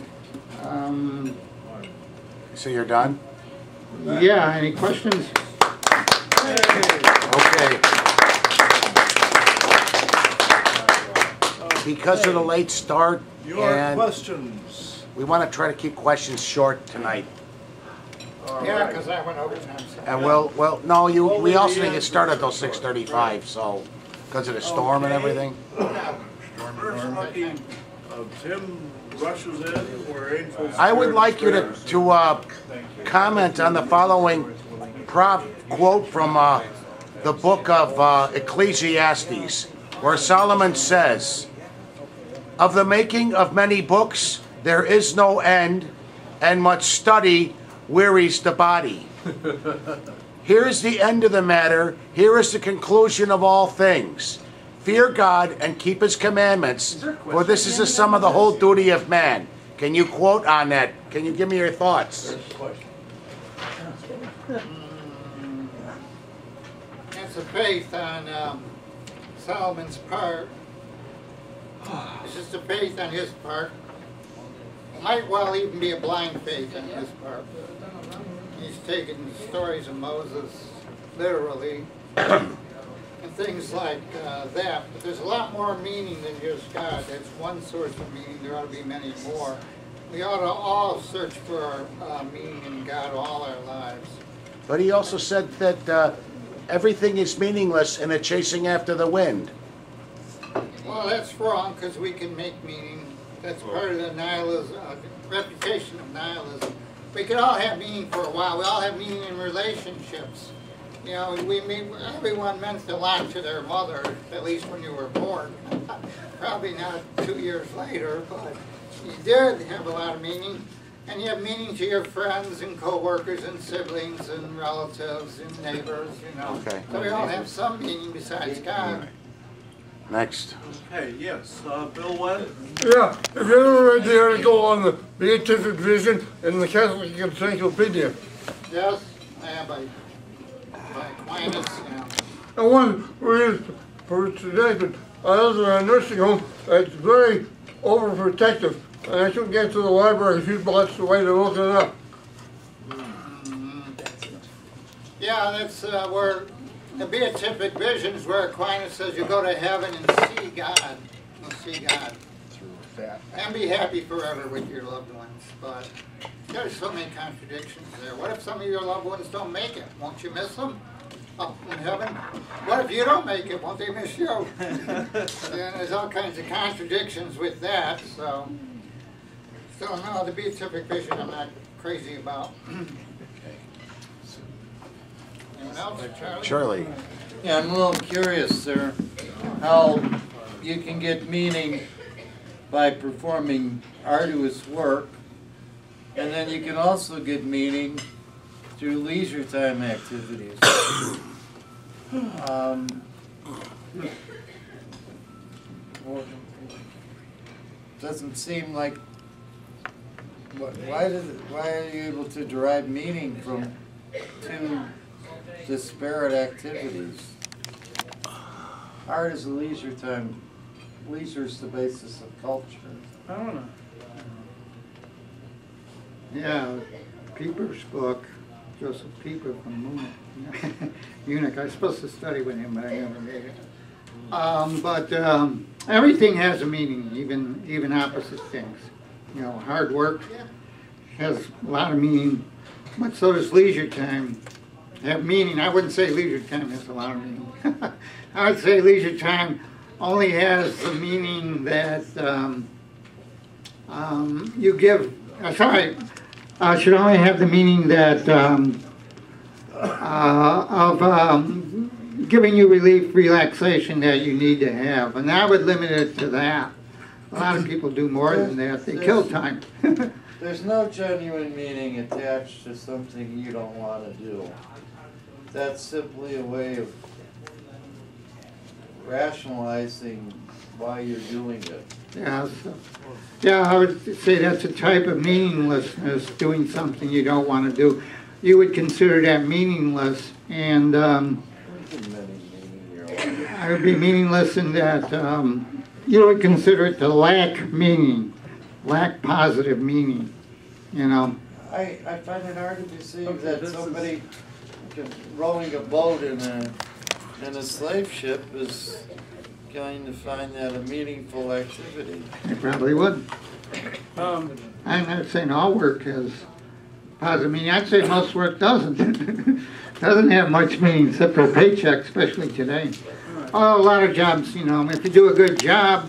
So you're done? Yeah, any questions? Okay. because of the late start, Your and questions. we want to try to keep questions short tonight. Yeah, because I went overtime. And no, we also didn't get started till 6:35, so, because of the storm and everything. First looking, Tim rushes in, we're in full. I would like you to comment on the following quote from the book of Ecclesiastes, where Solomon says, "Of the making of many books there is no end, and much study wearies the body." Here is the end of the matter. Here is the conclusion of all things. Fear God and keep his commandments, for this is the sum of the whole duty of man. Can you quote on that? Can you give me your thoughts? It's a faith on Solomon's part. It's just a faith on his part. Might well even be a blind faith on his part. He's taken stories of Moses literally and things like that. But there's a lot more meaning than just God. That's one source of meaning. There ought to be many more. We ought to all search for meaning in God all our lives. But he also said that everything is meaningless in a chasing after the wind. Well, that's wrong because we can make meaning. That's part of the nihilism, reputation of nihilism. We can all have meaning for a while. We all have meaning in relationships. You know, everyone meant a lot to their mother, at least when you were born. Probably not 2 years later, but you did have a lot of meaning. And you have meaning to your friends and co-workers and siblings and relatives and neighbors, you know. Okay. So we all have some meaning besides God. Next. Okay, yes, Bill Webb? Yeah, if you ever read the article on the beatific vision in the Catholic Encyclopedia. Yes, by Aquinas, yeah. I want to read it for today, but I was in a nursing home that's very overprotective, and I couldn't get to the library. People, that's the way to look it up. Yeah, that's where the beatific vision is where Aquinas says you go to heaven and see God. You'll see God. And be happy forever with your loved ones. But there's so many contradictions there. What if some of your loved ones don't make it? Won't you miss them up in heaven? What if you don't make it? Won't they miss you? Yeah, there's all kinds of contradictions with that. So no, the beatific vision I'm not crazy about. Anyone else? Charlie. Yeah, I'm a little curious, sir, how you can get meaning by performing arduous work, and then you can also get meaning through leisure time activities. Doesn't seem like. Why are you able to derive meaning from two disparate activities? Art is a leisure time. Leisure is the basis of culture. I don't know. Yeah, Pieper's book, Joseph Pieper from Munich. I was supposed to study with him, but I never made it. Everything has a meaning, even opposite things. You know, hard work has a lot of meaning, but so does leisure time. Have meaning. I wouldn't say leisure time has a lot of meaning. I would say leisure time only has the meaning that you give. Should only have the meaning that of giving you relief, relaxation that you need to have, and I would limit it to that. A lot of people do more than that. They kill time. There's no genuine meaning attached to something you don't want to do. That's simply a way of rationalizing why you're doing it. Yeah, I would say that's a type of meaninglessness, doing something you don't want to do. You would consider that meaningless, and I would be meaningless in that you would consider it to lack meaning, lack positive meaning, you know. I find it hard to believe that somebody rowing a boat in a slave ship going to find that a meaningful activity. They probably would. Um, I'm not saying all work has positive meaning. I'd say most work doesn't. Doesn't have much meaning except for a paycheck, especially today. Oh, a lot of jobs, you know, if you do a good job,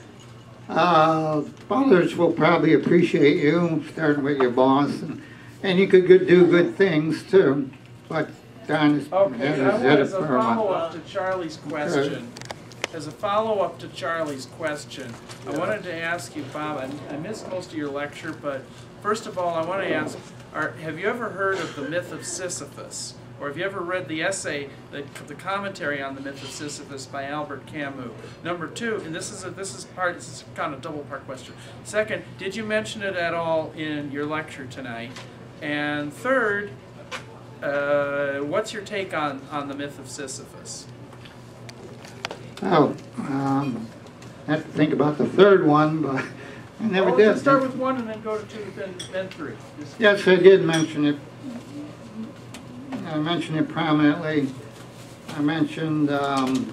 others will probably appreciate you, starting with your boss, and you could do good things too. But Don is Okay, as a for follow-up to Charlie's question, as a follow-up to Charlie's question, I wanted to ask you, Bob, I missed most of your lecture, but first of all, I want to ask, have you ever heard of the myth of Sisyphus? Or have you ever read the essay, the commentary on the myth of Sisyphus by Albert Camus? Number two, and this is kind of double part question. Second, did you mention it at all in your lecture tonight? And third, what's your take on the myth of Sisyphus? Oh, I have to think about the third one, but I never did. Let's start with one and then go to two, then three. Yes, I did mention it. I mentioned it prominently. I mentioned that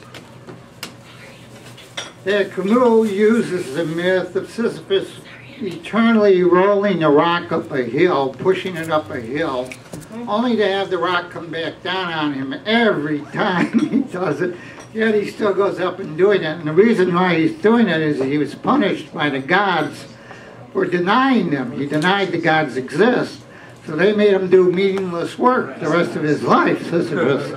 Camus uses the myth of Sisyphus eternally rolling a rock up a hill, pushing it up a hill, only to have the rock come back down on him every time he does it. Yet he still goes up and doing it. And the reason why he's doing it is he was punished by the gods for denying them. He denied the gods exist. So they made him do meaningless work the rest of his life, Sisyphus.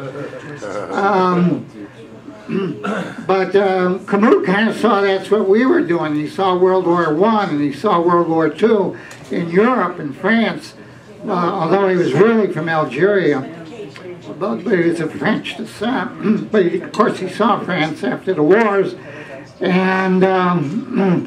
But Camus kind of saw that's what we were doing. He saw World War I and he saw World War II in Europe and France, although he was really from Algeria. But he was of French descent. But of course he saw France after the wars. And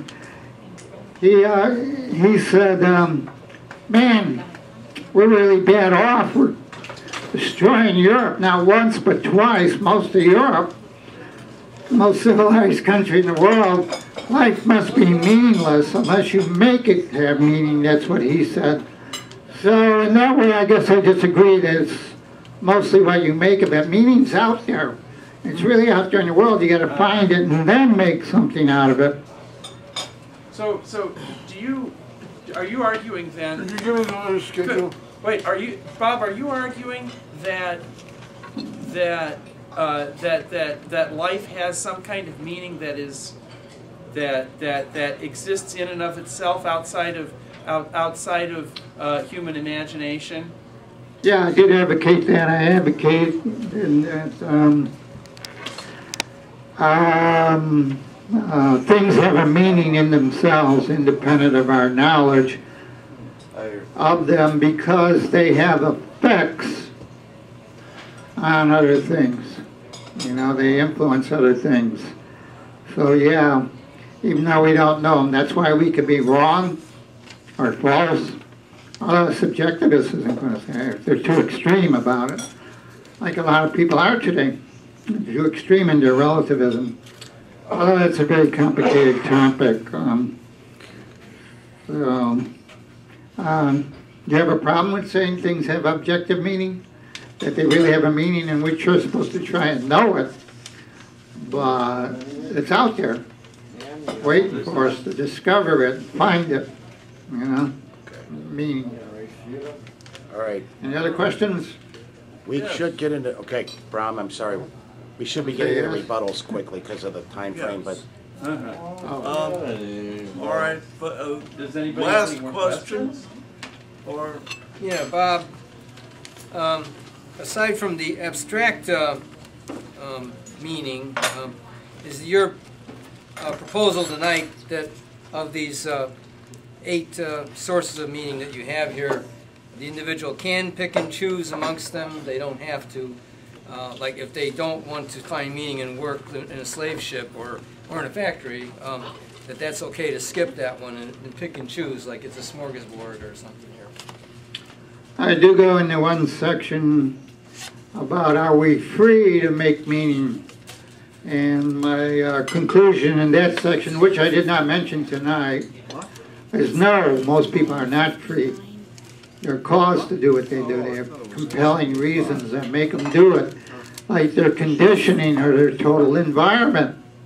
he said, man, we're really bad off. We're destroying Europe, not once but twice, most of Europe, the most civilized country in the world. Life must be meaningless unless you make it have meaning, that's what he said. So in that way, I guess I disagree that it's mostly what you make of it. Meaning's out there. It's really out there in the world. You got to find it and then make something out of it. So are you arguing then? Could you give me another schedule? Wait, Bob? Are you arguing that life has some kind of meaning that is that exists in and of itself outside of human imagination? Yeah, I did advocate that. I advocate that things have a meaning in themselves, independent of our knowledge of them, because they have effects on other things. You know, they influence other things. So yeah, even though we don't know them, that's why we could be wrong or false. Subjectivists isn't going to say if they're too extreme about it, like a lot of people are today, too extreme in their relativism. Although that's a very complicated topic. Do you have a problem with saying things have objective meaning? That they really have a meaning and we're sure supposed to try and know it, but it's out there, waiting for us to discover it, find it, you know, meaning. All right. Any other questions? We should get into, okay, Bram, I'm sorry. We should be getting into rebuttals quickly because of the time frame, but. all right, but Does anybody have last any more question? questions? Or Yeah, Bob, aside from the abstract meaning, is your proposal tonight that of these 8 sources of meaning that you have here, the individual can pick and choose amongst them? They don't have to, like if they don't want to find meaning in work in a slave ship or in a factory, that's okay to skip that one and pick and choose, like it's a smorgasbord or something here. I do go into one section about are we free to make meaning, and my conclusion in that section, which I did not mention tonight, is no, most people are not free. They're caused to do what they do. They have compelling reasons that make them do it, like their conditioning or their total environment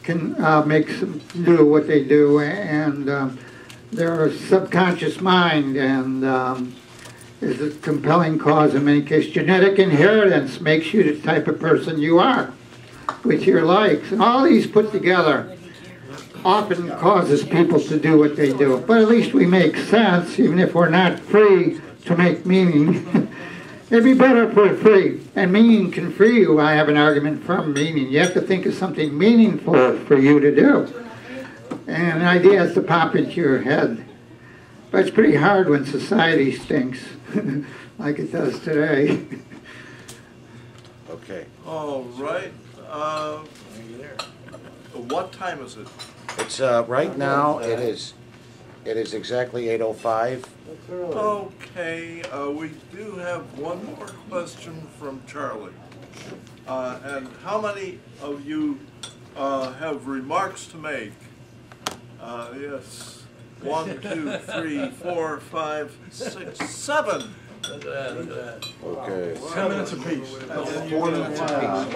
can makes them do what they do, and their subconscious mind and is a compelling cause in many cases. Genetic inheritance makes you the type of person you are with your likes. And all these put together often causes people to do what they do. But at least we make sense, even if we're not free to make meaning. It'd be better if we're free. And meaning can free you. I have an argument from meaning. You have to think of something meaningful for you to do. And an idea has to pop into your head. But it's pretty hard when society stinks, like it does today. Okay. All right. What time is it? It's, right now, it is exactly 8:05. Okay, we do have one more question from Charlie. And how many of you have remarks to make? Yes. 1, 2, 3, 4, 5, 6, 7. Okay. 10 minutes apiece. 4 minutes apiece.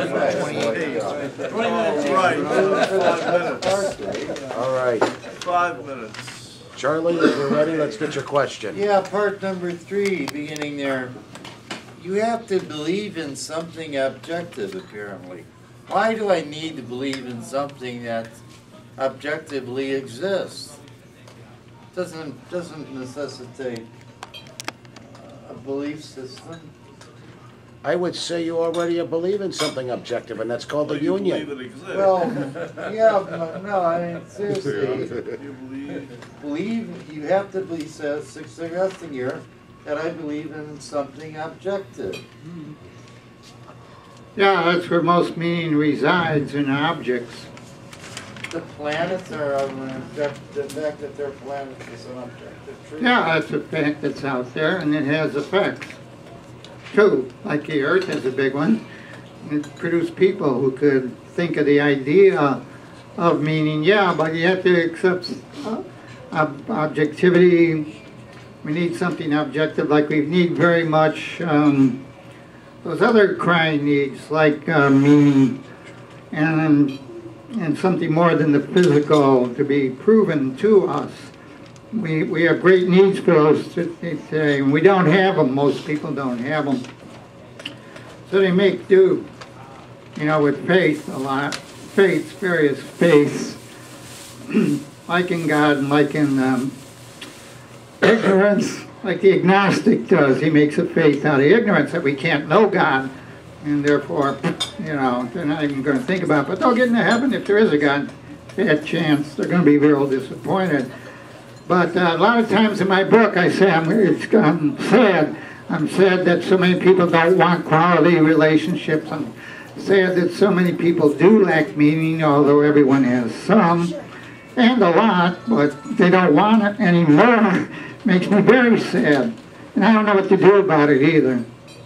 All right, 5 minutes. All right. 5 minutes. Charlie, if you're ready, let's get your question. Yeah, part number 3, beginning there. You have to believe in something objective, apparently. Why do I need to believe in something that objectively exists? Doesn't necessitate a belief system. I would say you already believe in something objective, and that's called the union. Believe it exists. Well, yeah, no, I mean, seriously. You Believe, you have to be suggesting here that I believe in something objective. Yeah, that's where most meaning resides, in objects. The planets are an objective, the fact that they're planets is an objective truth. Yeah, that's a fact that's out there, and it has effects, too. Like the Earth is a big one. It produced people who could think of the idea of meaning, yeah, but you have to accept objectivity. We need something objective, like we need very much those other crying needs, like meaning and something more than the physical to be proven to us. We have great needs for those today, and we don't have them. Most people don't have them. So they make do, you know, with faith a lot. Faiths, various faiths, like in God and like in ignorance, like the agnostic does. He makes a faith out of ignorance that we can't know God, and therefore, you know, they're not even going to think about it. But they'll get into heaven if there is a God. Bad chance. They're going to be real disappointed. But a lot of times in my book, I say I'm sad. I'm sad that so many people don't want quality relationships. I'm sad that so many people do lack meaning, although everyone has some, and a lot, but they don't want it anymore. Makes me very sad. And I don't know what to do about it either.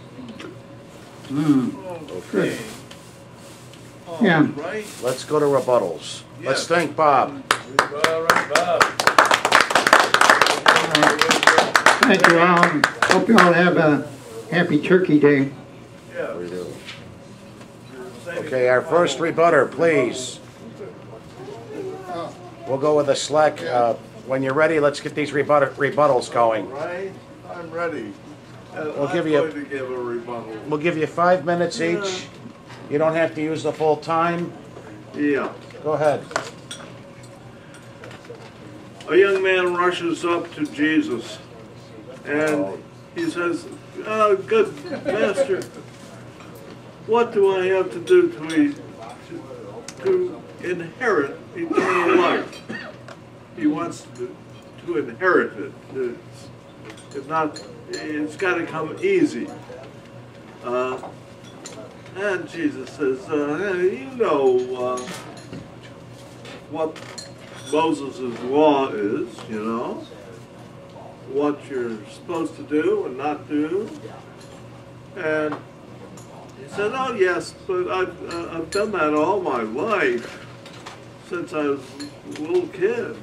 Okay. Yeah. Right. Let's go to rebuttals. Yes. Let's thank Bob. All right, Bob. Thank you all. Hope you all have a happy Turkey Day. Yeah. We do. Okay, our first rebutter, please. We'll go with a slack. When you're ready, let's get these rebuttals going. Right. I'm ready. We'll I'm give you going to give a rebuttal. We'll give you 5 minutes each. You don't have to use the full time. Yeah. Go ahead. A young man rushes up to Jesus and he says, "Oh, good master, what do I have to do to inherit eternal life?" He wants to inherit it. It's got to come easy. And Jesus says, you know what Moses' law is, you know, what you're supposed to do and not do. And he said, "Oh yes, but I've done that all my life since I was a little kid."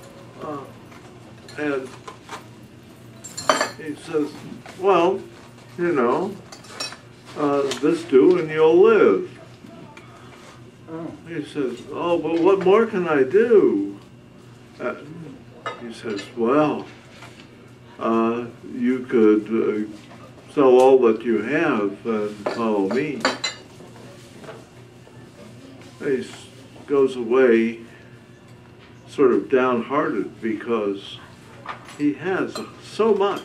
And he says, "Well, you know, this do and you'll live." He says, oh, but what more can I do? He says, well, you could sell all that you have and follow me. He goes away sort of downhearted because he has so much.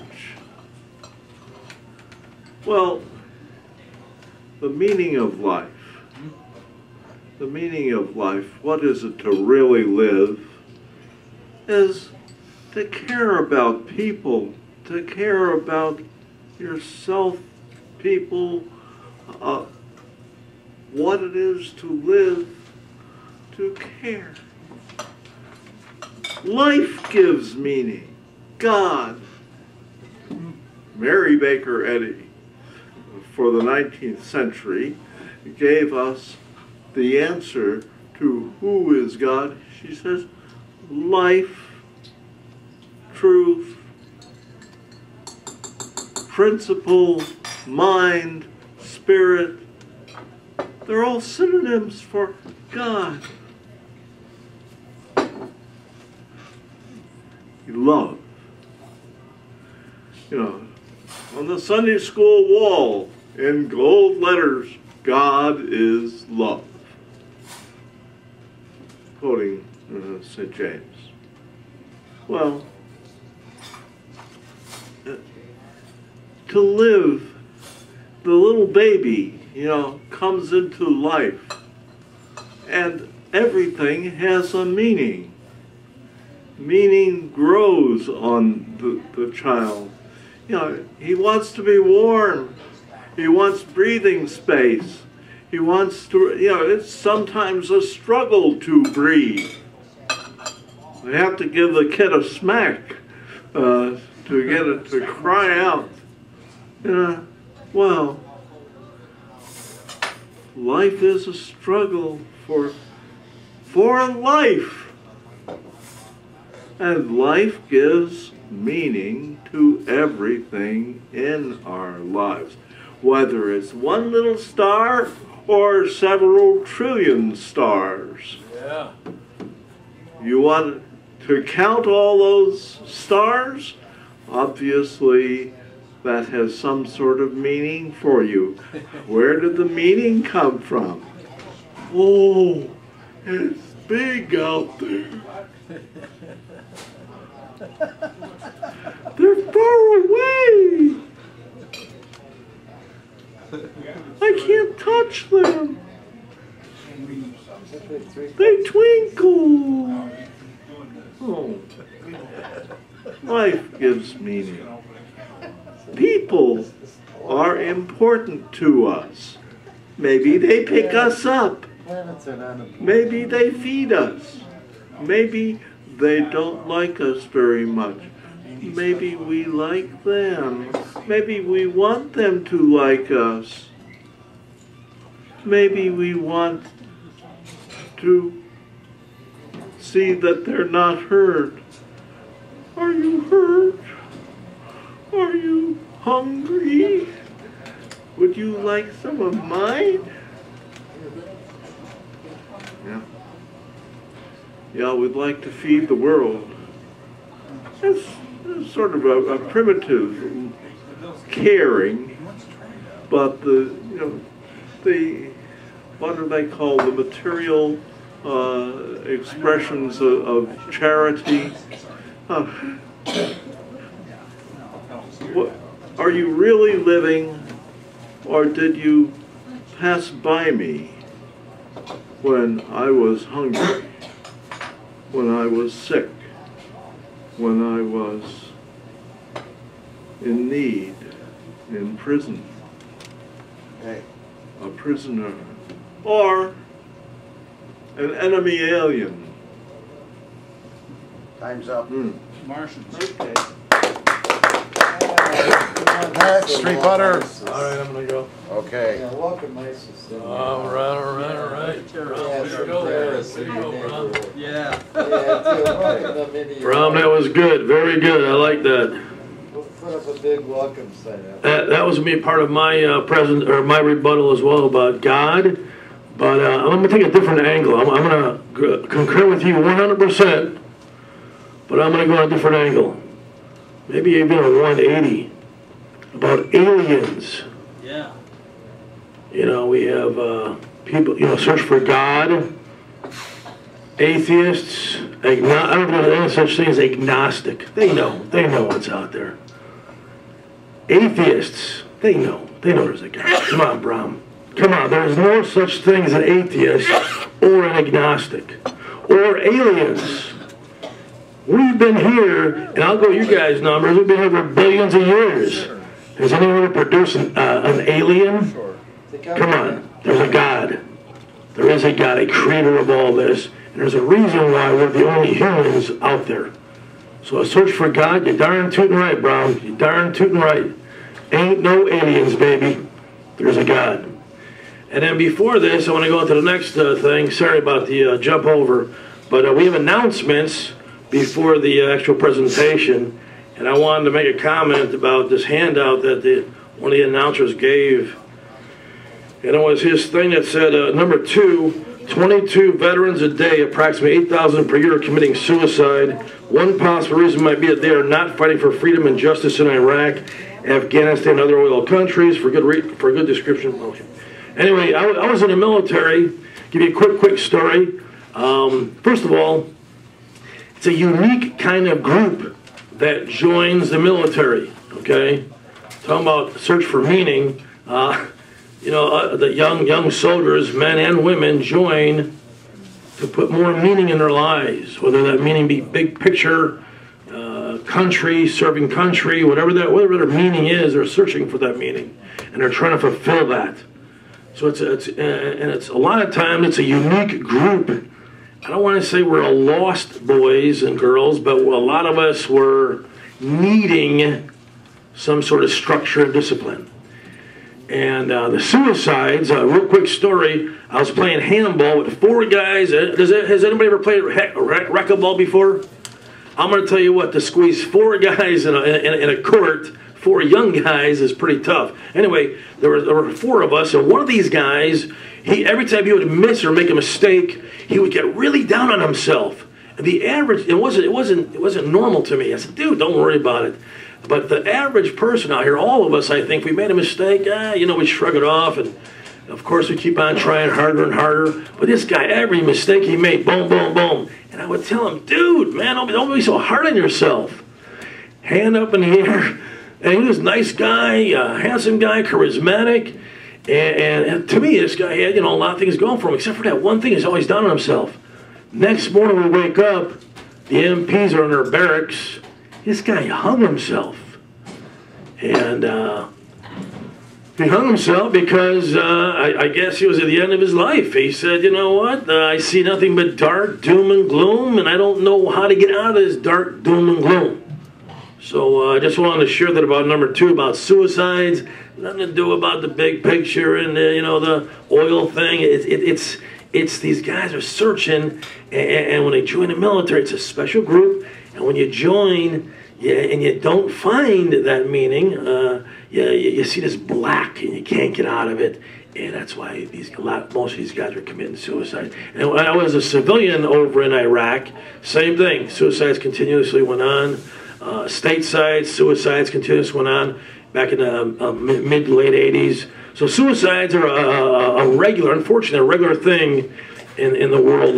Well, the meaning of life. The meaning of life, what is it to really live, is to care about people, to care about yourself, people, what it is to live, to care. Life gives meaning. God. Mary Baker Eddy, for the 19th century, gave us the answer to who is God. She says, life, truth, principle, mind, spirit, they're all synonyms for God. Love. You know, on the Sunday school wall, in gold letters, God is love. Quoting St. James. Well, to live, the little baby, you know, comes into life, and everything has a meaning. Meaning grows on the child. You know, he wants to be warm. He wants breathing space. He wants to, you know, it's sometimes a struggle to breathe. You have to give the kid a smack to get it to cry out. You know, well, life is a struggle for life. And life gives meaning to everything in our lives, whether it's one little star or several trillion stars. Yeah. You want to count all those stars? Obviously, that has some sort of meaning for you. Where did the meaning come from? Oh, it's big out there. They're far away. I can't touch them. They twinkle. Oh. Life gives meaning. People are important to us. Maybe they pick us up. Maybe they feed us. Maybe they don't like us very much. Maybe we like them. Maybe we want them to like us. Maybe we want to see that they're not hurt. Are you hurt? Are you hungry? Would you like some of mine? Yeah. Yeah, we'd like to feed the world. That's sort of a primitive caring, but what do they call the material expressions of charity? What, are you really living, or did you pass by me when I was hungry, when I was sick, when I was in need, in prison, a prisoner, or an enemy alien? Time's up. Martians. Okay. Next, street butter. All right, I'm gonna go. Okay. Yeah, welcome, nice. All right, all right, all right. Yeah. Brom, that was good, very good. I like that. We'll put up a big welcome sign up. That was me part of my present or my rebuttal as well about God, But I'm going to take a different angle. I'm going to concur with you 100%, but I'm going to go on a different angle. Maybe even a 180 about aliens. Yeah. You know, we have people, you know, search for God, atheists, I don't know there's any such thing as agnostic. They know what's out there. Atheists, they know there's a God. Come on, Brom. Come on, there's no such thing as an atheist or an agnostic or aliens. We've been here, and I'll go you guys' numbers, we've been here for billions of years. Has anyone ever produced an alien? Come on, there's a God. There is a God, a creator of all this, and there's a reason why we're the only humans out there. So a search for God, you're darn tootin' right, Brown. You're darn tootin' right. Ain't no aliens, baby. There's a God. And then before this, I want to go into the next thing. Sorry about the jump over. But we have announcements before the actual presentation. And I wanted to make a comment about this handout that one of the announcers gave. And it was his thing that said, number 2, 22 veterans a day, approximately 8,000 per year, are committing suicide. One possible reason might be that they are not fighting for freedom and justice in Iraq, Afghanistan, and other oil countries. For good description. Okay. Anyway, I was in the military. Give you a quick story. First of all, it's a unique kind of group that joins the military. Okay, talking about search for meaning. You know, the young soldiers, men and women, join to put more meaning in their lives. Whether that meaning be big picture, country, serving country, whatever their meaning is, they're searching for that meaning, and they're trying to fulfill that. So it's a lot of times it's a unique group. I don't want to say we're a lost boys and girls, but a lot of us were needing some sort of structure and discipline. And the suicides, real quick story, I was playing handball with 4 guys. Has anybody ever played racquetball before? I'm going to tell you what, to squeeze 4 guys in a court, 4 young guys, is pretty tough. Anyway, there were 4 of us, and one of these guys, every time he would miss or make a mistake, he would get really down on himself. And the average, it wasn't normal to me. I said, dude, don't worry about it. But the average person out here, all of us, I think, we made a mistake, you know, we shrug it off, and of course we keep on trying harder and harder. But this guy, every mistake he made, boom, boom, boom. And I would tell him, dude, man, don't be so hard on yourself. Hand up in the air. And he was a nice guy, handsome guy, charismatic. And to me, this guy had, you know, a lot of things going for him, except for that one thing, he's always down on himself. Next morning we wake up, the MPs are in their barracks. This guy hung himself. And he hung himself because I guess he was at the end of his life. He said, you know what, I see nothing but dark, doom, and gloom, and I don't know how to get out of this dark, doom, and gloom. So I just wanted to share that about number 2, about suicides. Nothing to do about the big picture and you know, the oil thing. It's these guys are searching, and when they join the military, it's a special group. And when you join, and you don't find that meaning, you see this black, and you can't get out of it. And that's why most of these guys are committing suicide. And when I was a civilian over in Iraq, same thing. Suicides continuously went on. Stateside suicides continuously went on back in the mid to late 80s. So suicides are unfortunately, a regular thing in the world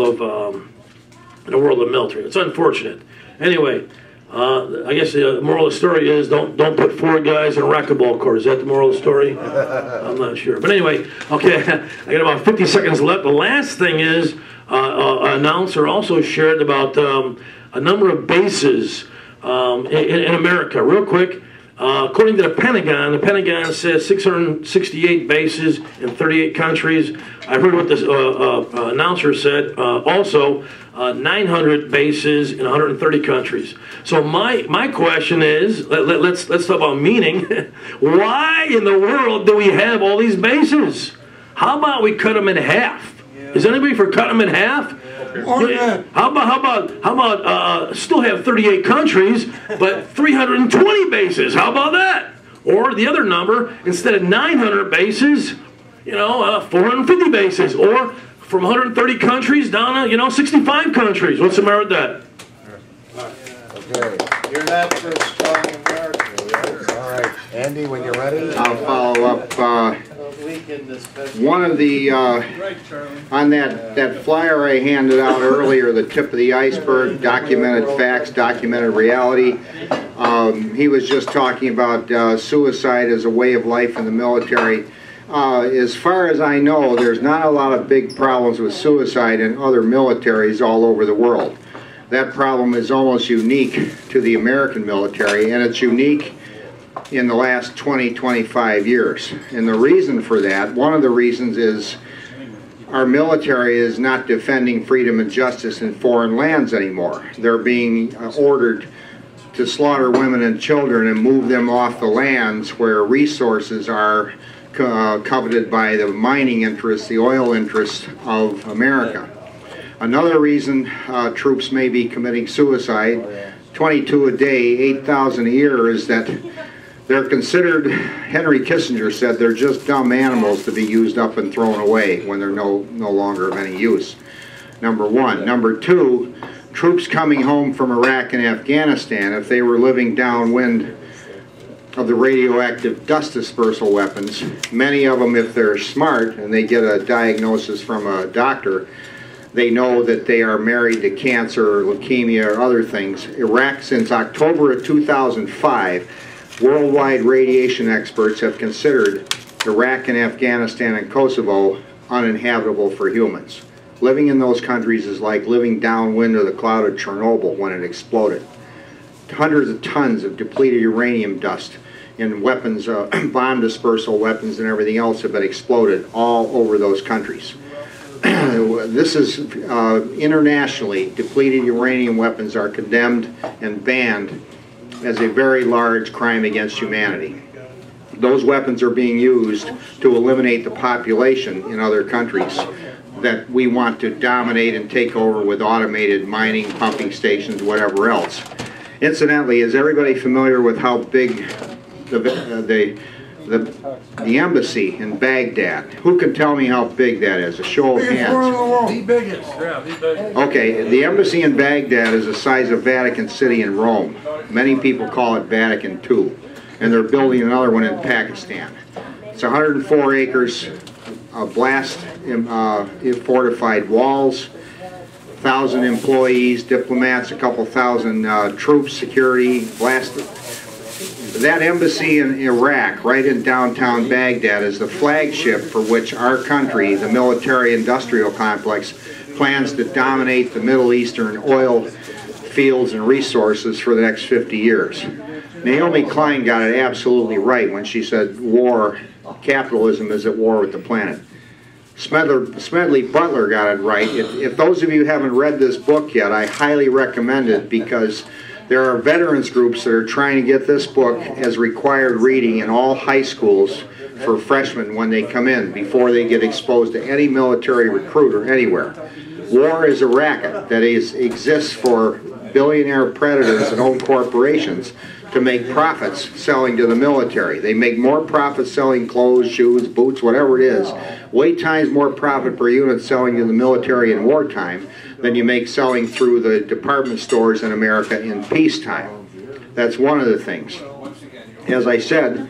of military. It's unfortunate. Anyway, I guess the moral of the story is don't put 4 guys in a racquetball court. Is that the moral of the story? I'm not sure. But anyway, okay, I got about 50 seconds left. The last thing is an announcer also shared about a number of bases in America. Real quick, according to the Pentagon says 668 bases in 38 countries. I heard what this announcer said. Also, 900 bases in 130 countries. So my question is, let's talk about meaning. Why in the world do we have all these bases? How about we cut them in half? Is anybody for cutting them in half? How about still have 38 countries, but 320 bases? How about that? Or the other number, instead of 900 bases, 450 bases, or from 130 countries down to, 65 countries. What's the matter with that? Okay. You're not for a strong America. All right, Andy, when you're ready. I'll follow up. One of the, on that flyer I handed out earlier, the tip of the iceberg, documented facts, documented reality, he was just talking about suicide as a way of life in the military. As far as I know, there's not a lot of big problems with suicide in other militaries all over the world. That problem is almost unique to the American military, and it's unique in the last 20-25 years. And the reason for that, one of the reasons is our military is not defending freedom and justice in foreign lands anymore. They're being ordered to slaughter women and children and move them off the lands where resources are coveted by the mining interests, the oil interests of America. Another reason troops may be committing suicide, 22 a day, 8,000 a year, is that they're considered, Henry Kissinger said, they're just dumb animals to be used up and thrown away when they're no longer of any use. Number one. Number two, troops coming home from Iraq and Afghanistan, if they were living downwind of the radioactive dust dispersal weapons, many of them, if they're smart and they get a diagnosis from a doctor, they know that they are married to cancer or leukemia or other things. Iraq, since October of 2005, worldwide radiation experts have considered Iraq and Afghanistan and Kosovo uninhabitable for humans. Living in those countries is like living downwind of the cloud of Chernobyl when it exploded. Hundreds of tons of depleted uranium dust and weapons, bomb dispersal weapons and everything else have been exploded all over those countries. This is internationally, depleted uranium weapons are condemned and banned as a very large crime against humanity. Those weapons are being used to eliminate the population in other countries that we want to dominate and take over with automated mining, pumping stations, whatever else. Incidentally, is everybody familiar with how big the embassy in Baghdad? Who can tell me how big that is? A show of hands. The biggest. Yeah, the biggest. Okay, the embassy in Baghdad is the size of Vatican City in Rome. Many people call it Vatican II. And they're building another one in Pakistan. It's 104 acres, blast fortified walls, 1,000 employees, diplomats, a couple thousand troops, security, blasted. That embassy in Iraq, right in downtown Baghdad, is the flagship for which our country, the military-industrial complex, plans to dominate the Middle Eastern oil fields and resources for the next 50 years. Naomi Klein got it absolutely right when she said war, capitalism is at war with the planet. Smedley Butler got it right. If those of you haven't read this book yet, I highly recommend it, because there are veterans groups that are trying to get this book as required reading in all high schools for freshmen when they come in, before they get exposed to any military recruiter anywhere. War is a racket that exists for billionaire predators that own corporations to make profits selling to the military. They make more profit selling clothes, shoes, boots, whatever it is, way times more profit per unit selling to the military in wartime than you make selling through the department stores in America in peacetime. That's one of the things. As I said,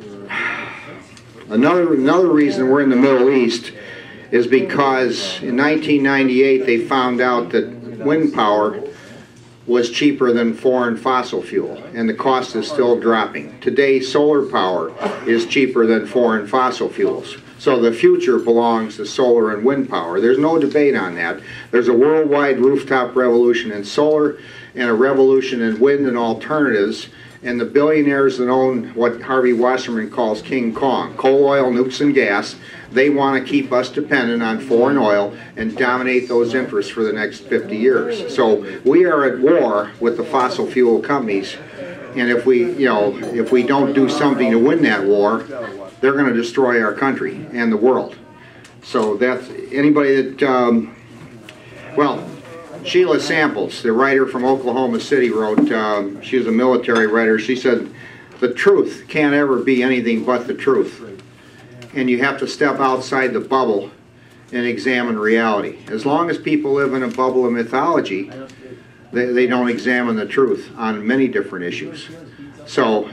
another reason we're in the Middle East is because in 1998 they found out that wind power was cheaper than foreign fossil fuel, and the cost is still dropping. Today, solar power is cheaper than foreign fossil fuels. So the future belongs to solar and wind power. There's no debate on that. There's a worldwide rooftop revolution in solar and a revolution in wind and alternatives, and the billionaires that own what Harvey Wasserman calls King Kong, coal, oil, nukes, and gas, they want to keep us dependent on foreign oil and dominate those interests for the next 50 years. So we are at war with the fossil fuel companies, and if we don't do something to win that war, they're going to destroy our country and the world. So that's anybody that, well, Sheila Samples, the writer from Oklahoma City, wrote, she was a military writer, she said, the truth can't ever be anything but the truth. and you have to step outside the bubble and examine reality. As long as people live in a bubble of mythology, they don't examine the truth on many different issues. So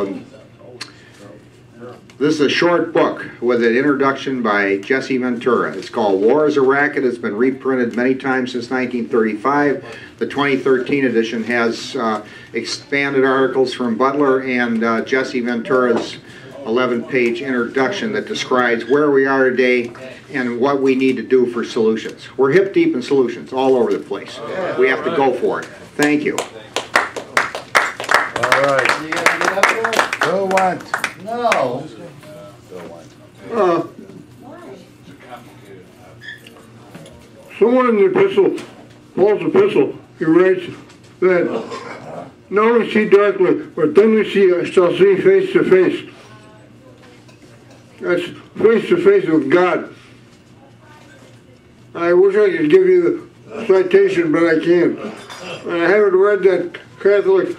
this is a short book with an introduction by Jesse Ventura. It's called War is a Racket. It's been reprinted many times since 1935. The 2013 edition has expanded articles from Butler and Jesse Ventura's 11-page introduction that describes where we are today and what we need to do for solutions. We're hip deep in solutions all over the place. We have to go for it. Thank you. All right. You gotta get up there? Who went? No. Someone in the epistle, Paul's epistle, he writes that now we see darkly, but then we shall see face to face. That's face to face with God. I wish I could give you the citation, but I can't. I haven't read that Catholic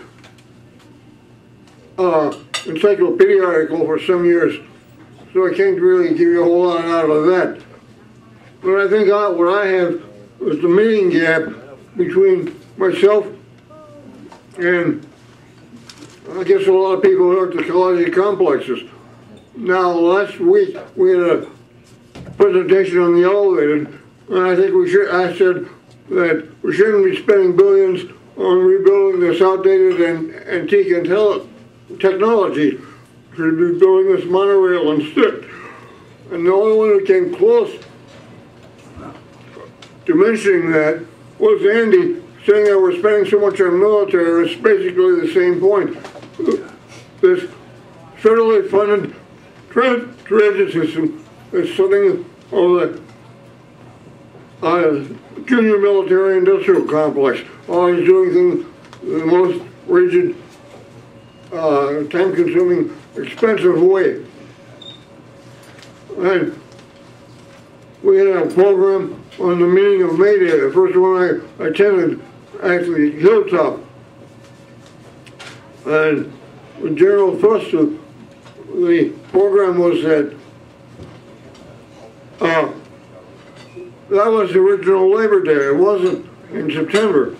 encyclopedia article for some years, so I can't really give you a whole lot out of that. But I think what I have is the meaning gap between myself and I guess a lot of people who are at the college complexes. Now, last week we had a presentation on the elevated, and I think I said that we shouldn't be spending billions on rebuilding this outdated and antique technology. We should be building this monorail instead. And the only one who came close to mentioning that was Andy, saying that we're spending so much on military. It's basically the same point. This federally funded transit system is something of the junior military industrial complex. Always doing things the most rigid, time-consuming, expensive way. And we had a program on the meaning of May Day. The first one I attended, actually, Hilltop. And the general thrust of the program was that that was the original Labor Day. It wasn't in September.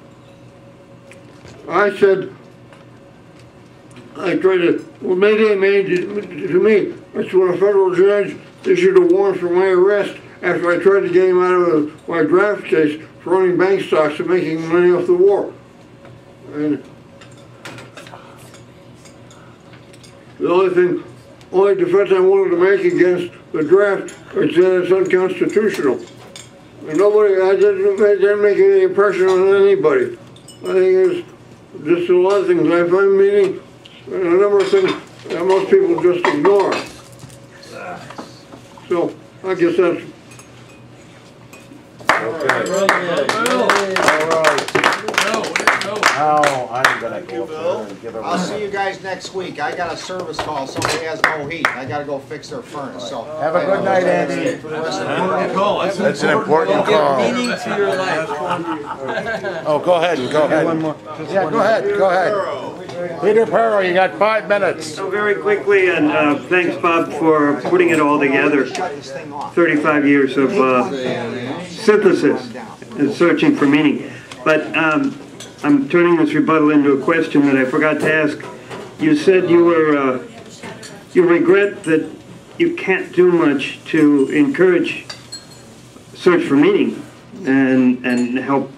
I said, I tried to, well, May Day to me, that's when a federal judge issued a warrant for my arrest after I tried to get him out of my draft case for running bank stocks and making money off the war. And the only defense I wanted to make against the draft is that it's unconstitutional. And I didn't make any impression on anybody. I think there's just a lot of things I find meaning and a number of things that most people just ignore. So I guess that's Now I'm gonna go up there and give I'll see you guys next week. I got a service call. Somebody has no heat. I gotta go fix their furnace. So Have a good night, Andy. That's an important call. Meaning to your life. Oh, go ahead. One more. Yeah, go ahead. Peter Perro, you got 5 minutes. So very quickly, and thanks, Bob, for putting it all together. 35 years of synthesis and searching for meaning. But I'm turning this rebuttal into a question that I forgot to ask. You said you regret that you can't do much to encourage search for meaning and help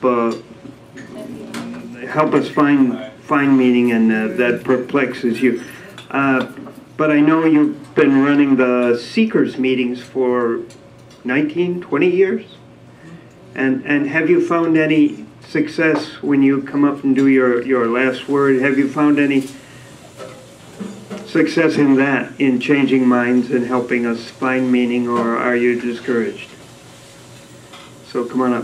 us find meaning, and that perplexes you. But I know you've been running the Seekers meetings for 19, 20 years? And have you found any success when you come up and do your last word? Have you found any success in that, in changing minds and helping us find meaning, or are you discouraged? So come on up.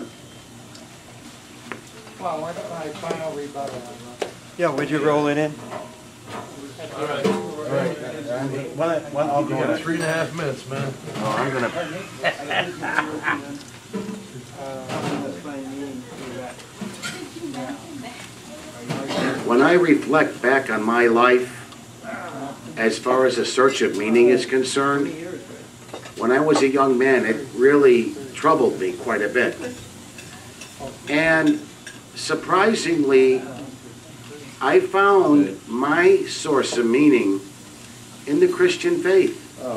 Well, why don't I final rebuttal? Yeah, would you roll it in? All right. I'll go You got ahead. 3.5 minutes, man. Oh, I'm gonna. When I reflect back on my life, as far as the search of meaning is concerned, when I was a young man, it really troubled me quite a bit. And surprisingly, I found my source of meaning in the Christian faith.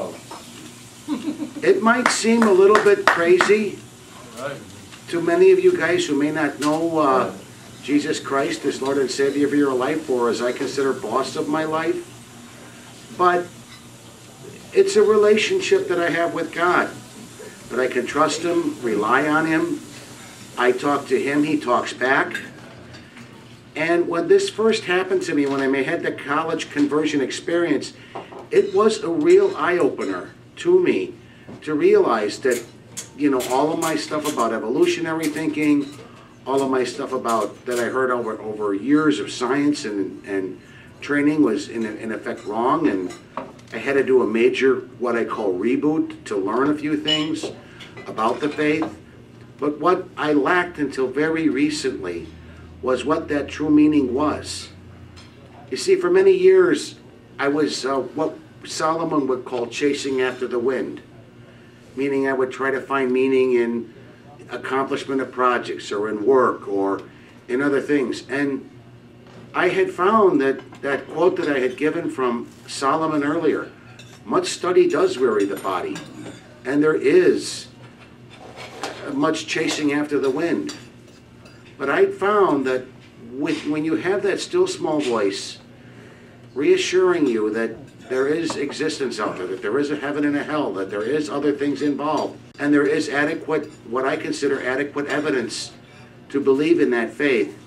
It might seem a little bit crazy to many of you guys who may not know Jesus Christ as Lord and Savior of your life, or as I consider boss of my life, but it's a relationship that I have with God, that I can trust Him, rely on Him. I talk to Him, He talks back. And when this first happened to me, when I had the college conversion experience, it was a real eye-opener to me to realize that, you know, all of my stuff about evolutionary thinking, all of my stuff about that I heard over years of science and training was in effect wrong, and I had to do a major, what I call reboot, to learn a few things about the faith. But what I lacked until very recently was what that true meaning was. You see, for many years, I was what Solomon would call chasing after the wind, meaning I would try to find meaning in accomplishment of projects or in work or in other things. And I had found that quote that I had given from Solomon earlier, much study does weary the body, and there is much chasing after the wind. But I found that when you have that still small voice reassuring you that there is existence out there, that there is a heaven and a hell, that there is other things involved, and there is adequate, what I consider adequate evidence to believe in that faith,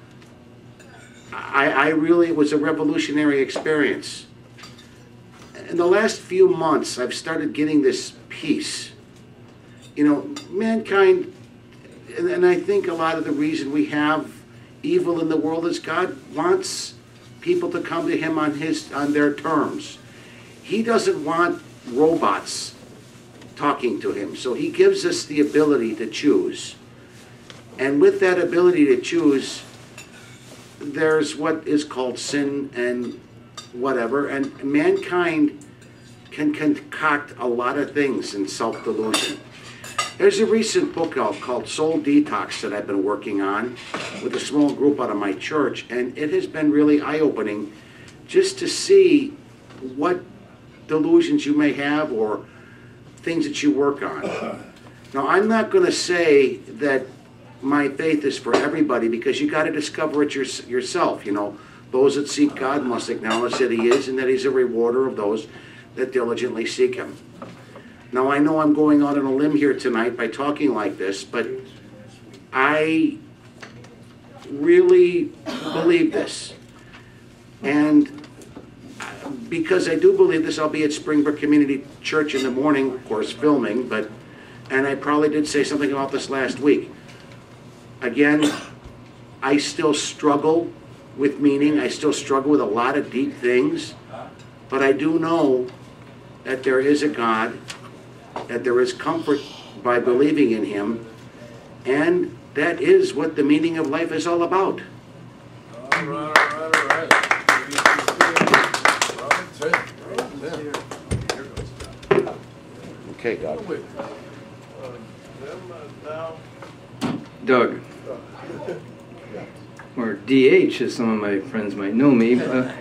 I really, it was a revolutionary experience. In the last few months, I've started getting this peace. You know, mankind, and I think a lot of the reason we have evil in the world is God wants people to come to Him on their terms. He doesn't want robots talking to Him, so He gives us the ability to choose. And with that ability to choose, there's what is called sin and whatever, and mankind can concoct a lot of things in self-delusion. There's a recent book out called Soul Detox that I've been working on with a small group out of my church, and it has been really eye-opening just to see what delusions you may have or things that you work on. Now, I'm not going to say that my faith is for everybody, because you got to discover it yourself. You know, those that seek God must acknowledge that He is, and that He's a rewarder of those that diligently seek Him. Now, I know I'm going out on a limb here tonight by talking like this, but I really believe this. And because I do believe this, I'll be at Springbrook Community Church in the morning, of course, filming, and I probably did say something about this last week. Again, I still struggle with meaning. I still struggle with a lot of deep things, but I do know that there is a God, that there is comfort by believing in Him, and that is what the meaning of life is all about. All right. Okay, God. Doug, or DH as some of my friends might know me.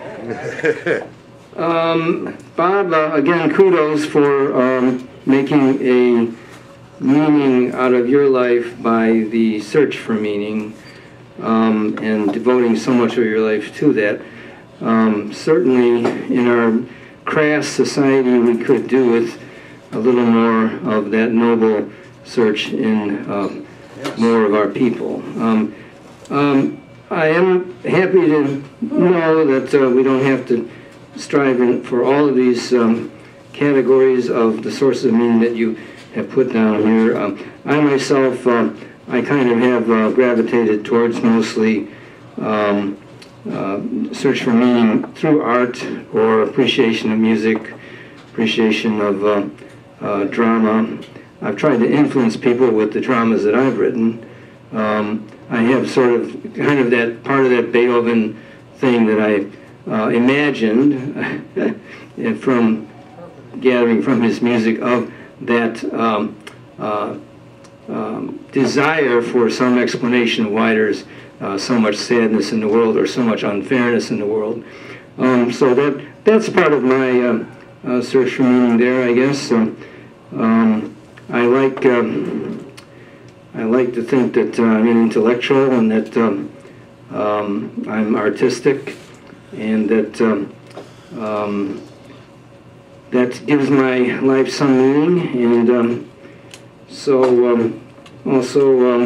Bob, again, kudos for making a meaning out of your life by the search for meaning, and devoting so much of your life to that. Certainly in our crass society, we could do with a little more of that noble search in more of our people. I am happy to know that we don't have to strive for all of these categories of the sources of meaning that you have put down here. I myself, I kind of have gravitated towards mostly search for meaning through art or appreciation of music, appreciation of drama. I've tried to influence people with the dramas that I've written. I have sort of kind of that part of that Beethoven thing that I imagined from gathering from his music of that desire for some explanation of why there's so much sadness in the world or so much unfairness in the world. So that's part of my search for meaning there, I guess. I like to think that I'm an intellectual and that I'm artistic, and that that gives my life some meaning. And also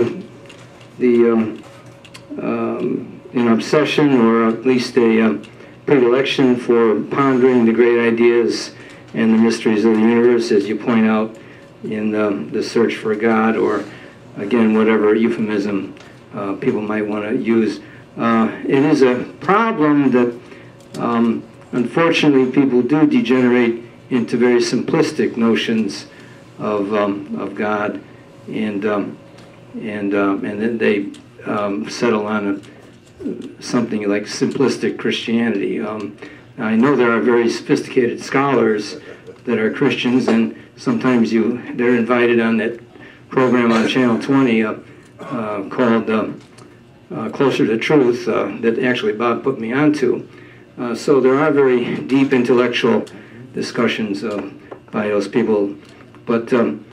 an obsession, or at least a predilection for pondering the great ideas and the mysteries of the universe, as you point out in the search for God, or again, whatever euphemism people might want to use. It is a problem that unfortunately people do degenerate into very simplistic notions of God, and then they settle on something like simplistic Christianity. I know there are very sophisticated scholars that are Christians, and sometimes they're invited on that program on Channel 20 called Closer to Truth that actually Bob put me onto. So there are very deep intellectual discussions by those people, but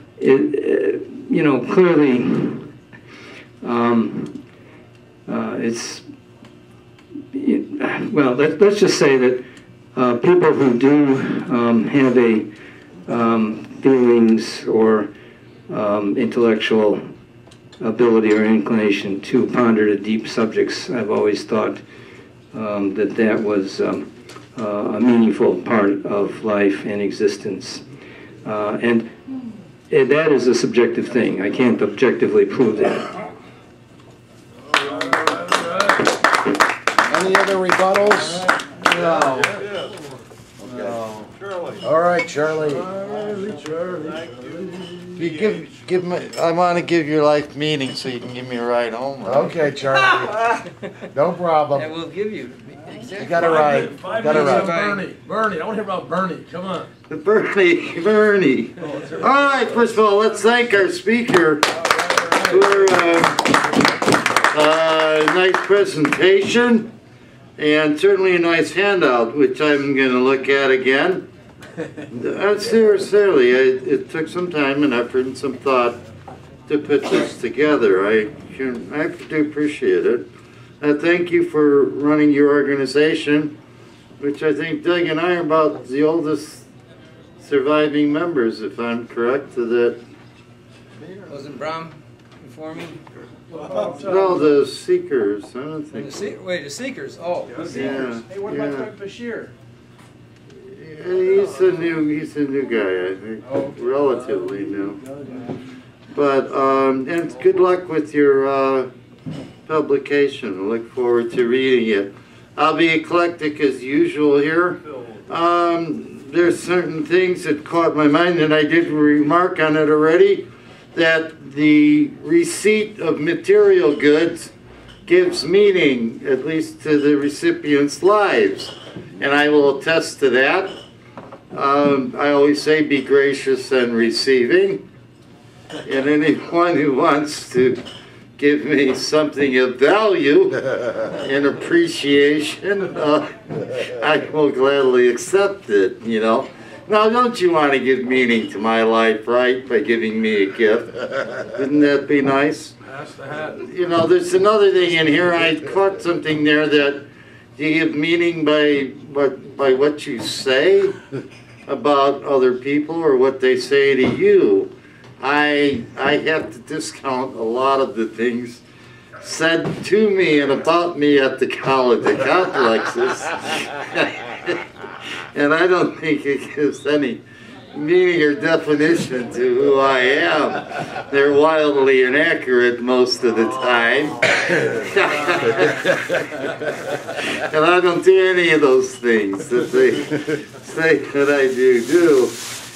clearly it's well. Let's just say that people who do have a feelings or intellectual ability or inclination to ponder the deep subjects, I've always thought that was a meaningful part of life and existence. And that is a subjective thing. I can't objectively prove that. Any other rebuttals? No. No. All right, Charlie. You give me. I want to give your life meaning, so you can give me a ride home. Right? Okay, Charlie. No problem. And we'll give you. You got a ride. Got a ride. Bernie, I want to hear about Bernie. Come on. Bernie. All right, first of all, let's thank our speaker for a nice presentation and certainly a nice handout, which I'm going to look at again. Seriously, it took some time and effort and some thought to put this together. I do appreciate it. Thank you for running your organization, which I think Doug and I are about the oldest surviving members, if I'm correct, to that. Wasn't Brom before me? No, the Seekers. I don't think. The Seekers. Oh, the Seekers. Yeah. Hey, what about Doug Bashir? He's a new guy, I think. Oh, relatively new. But and good luck with your publication. I look forward to reading it. I'll be eclectic as usual here. There's certain things that caught my mind, and I did remark on it already, that the receipt of material goods gives meaning, at least to the recipient's lives. And I will attest to that. I always say be gracious and receiving. And anyone who wants to give me something of value and appreciation, I will gladly accept it, you know. Now, don't you want to give meaning to my life, right, by giving me a gift? Wouldn't that be nice? Pass the hat. You know, there's another thing in here. I caught something there that you give meaning by what you say about other people or what they say to you. I have to discount a lot of the things said to me and about me at the college complexes. And I don't think it gives any meaning or definition to who I am. They're wildly inaccurate most of the time. And I don't do any of those things that they say that I do.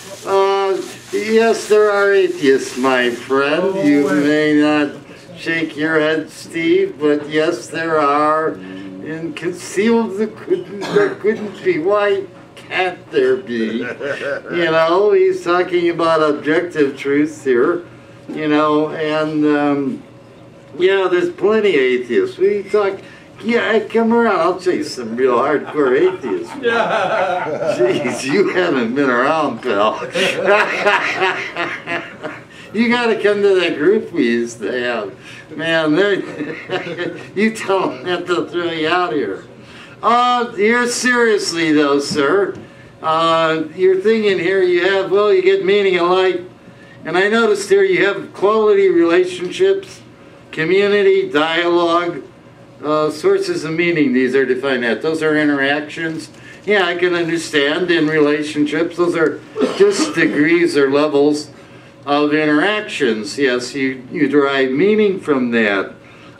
Yes, there are atheists, my friend. You may not shake your head, Steve, but yes, there are. And concealed that couldn't be. Why can't there be? You know, he's talking about objective truths here, you know, and yeah, there's plenty of atheists. We talk, yeah, come around, I'll tell you some real hardcore atheists. Jeez, you haven't been around, pal. You got to come to that group we used to have. Man, you tell them that they'll throw you out here. Here, seriously though, sir, you're thinking here you have, well, you get meaning in life. And I noticed here you have quality relationships, community, dialogue, sources of meaning. These are defined as. Those are interactions. Yeah, I can understand in relationships. Those are just degrees or levels of interactions. Yes, you derive meaning from that.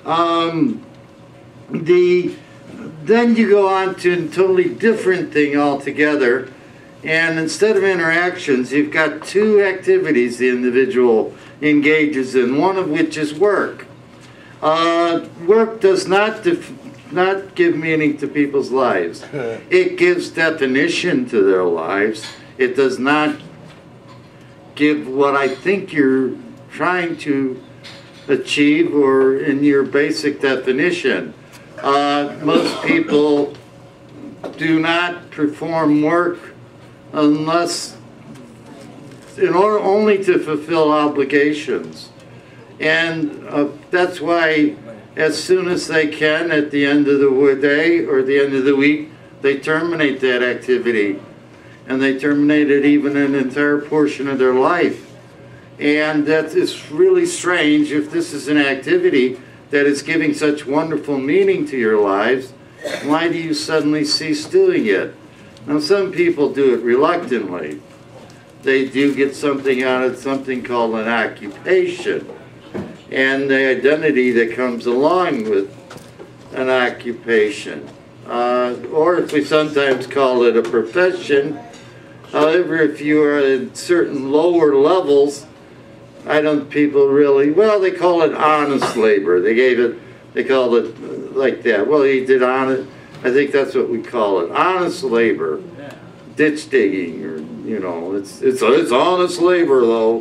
Then you go on to a totally different thing altogether. And instead of interactions, you've got two activities the individual engages in, one of which is work. Work does not give meaning to people's lives. It gives definition to their lives. It does not give what I think you're trying to achieve or in your basic definition. Most people do not perform work unless in order only to fulfill obligations. And that's why as soon as they can at the end of the day or the end of the week, they terminate that activity. And they terminate it even an entire portion of their life. And that is really strange if this is an activity that is giving such wonderful meaning to your lives. Why do you suddenly cease doing it? Now some people do it reluctantly. They do get something out of something called an occupation and the identity that comes along with an occupation. Or as we sometimes call it, a profession. However, if you are at certain lower levels, people really, well, they call it honest labor. They call it like that. Well, he did honest, I think that's what we call it, honest labor. Ditch digging, or, you know, it's honest labor though.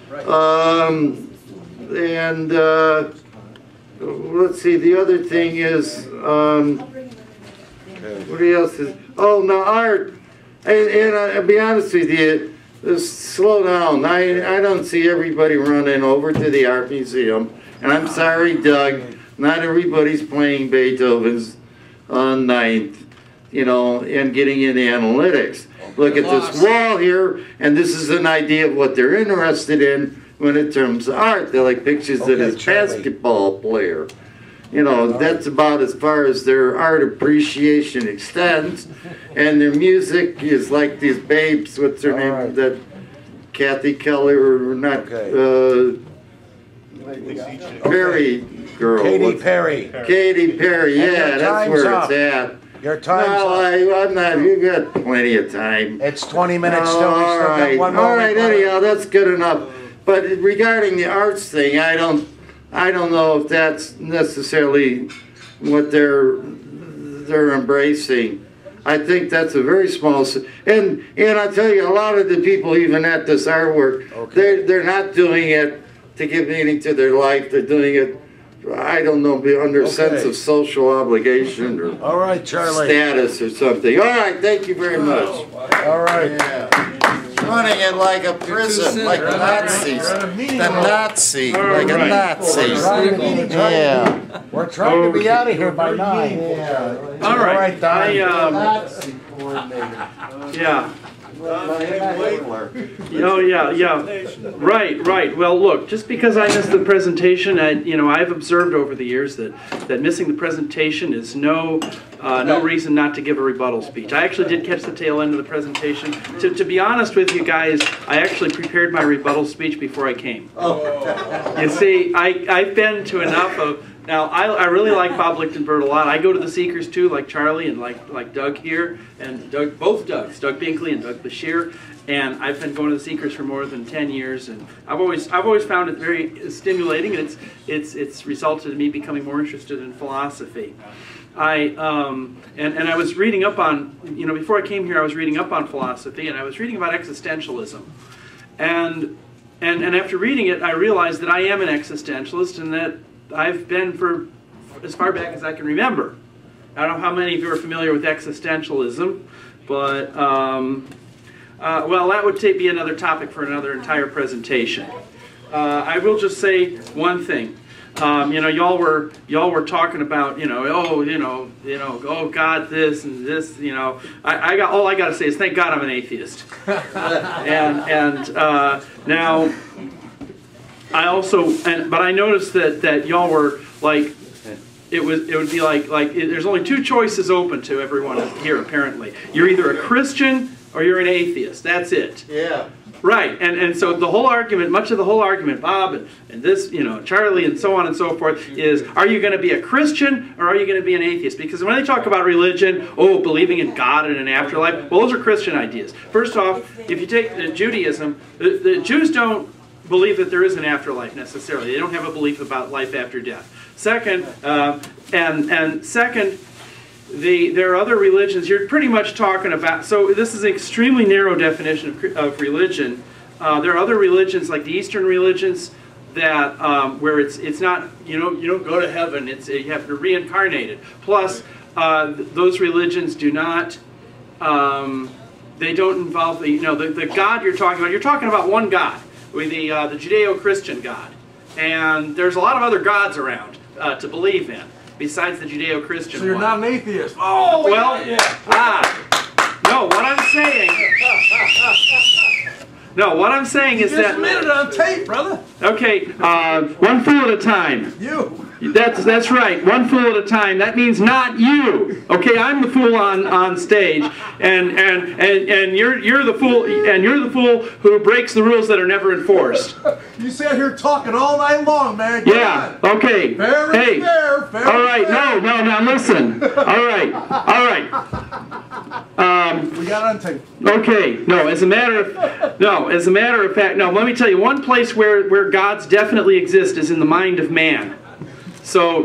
Let's see, the other thing is, what else is, oh, now art. And I'll be honest with you, just slow down. I don't see everybody running over to the art museum. And I'm sorry, Doug, not everybody's playing Beethoven's Ninth, you know, and getting into analytics. Look at this wall here, and this is an idea of what they're interested in when it comes to art. They like pictures of this basketball player. You know, that's about as far as their art appreciation extends. And their music is like these babes, what's her name, that Kathy Kelly, or not, Perry girl. Katy Perry. Katy Perry, yeah, that's where it's at. Your time's up. I'm not, you got plenty of time. It's 20 minutes still. All right, all right, anyhow, that's good enough. But regarding the arts thing, I don't know if that's necessarily what they're embracing. I think that's a very small, and I tell you, a lot of the people even at this artwork, they're not doing it to give meaning to their life. They're doing it, I don't know, under a sense of social obligation or status or something. All right, thank you very much. All right. Yeah. Running it like a prison, like the Nazis. The Nazi, like a Nazi. Yeah. We're trying to be out of here by 9. Yeah. All right. Yeah. Yeah. Right. Well, look, just because I missed the presentation, I've observed over the years that missing the presentation is no reason not to give a rebuttal speech. I actually did catch the tail end of the presentation. To be honest with you guys, I actually prepared my rebuttal speech before I came. You see, I've been to enough of. Now, I really like Bob Lichtenbert a lot. I go to the Seekers too, like Charlie and like Doug here, and both Dougs, Doug Binkley and Doug Bashir. And I've been going to the Seekers for more than 10 years, and I've always found it very stimulating, and it's resulted in me becoming more interested in philosophy. and I was reading up on, before I came here, I was reading up on philosophy, and I was reading about existentialism. And after reading it, I realized that I am an existentialist, and that I've been for as far back as I can remember. I don't know how many of you are familiar with existentialism, but, well, that would be another topic for another entire presentation. I will just say one thing. Y'all were talking about, oh God, this and this, all I got to say is thank God I'm an atheist. Now I also, but I noticed that y'all were like, it would be like there's only two choices open to everyone here apparently. You're either a Christian or you're an atheist. That's it. Yeah. Right, and so the whole argument, much of the whole argument, Bob and this, Charlie and so on and so forth, is are you going to be a Christian or are you going to be an atheist? Because when they talk about religion, believing in God and an afterlife, well, those are Christian ideas. First off, if you take Judaism, the Jews don't believe that there is an afterlife necessarily. They don't have a belief about life after death. Second, second, there are other religions you're pretty much talking about. So this is an extremely narrow definition of religion. There are other religions like the Eastern religions that where it's not you don't go to heaven. You have to reincarnate it. Plus, those religions do not they don't involve the God you're talking about. You're talking about one God, the Judeo-Christian God, and there's a lot of other gods around to believe in. Besides the Judeo-Christian So you're one. not an atheist. Oh, well, no, what I'm saying is that... You just admitted it on tape, brother. Okay, one fool at a time. You. That's right, one fool at a time. That means not you. Okay, I'm the fool on stage, and you're the fool, and you're the fool who breaks the rules that are never enforced. You sat here talking all night long, man. Yeah. Okay. Fair hey. Fair. All right. Fair. No. Listen. All right. We got it on tape. Okay. No. As a matter of fact. No. Let me tell you. One place where gods definitely exist is in the mind of man. So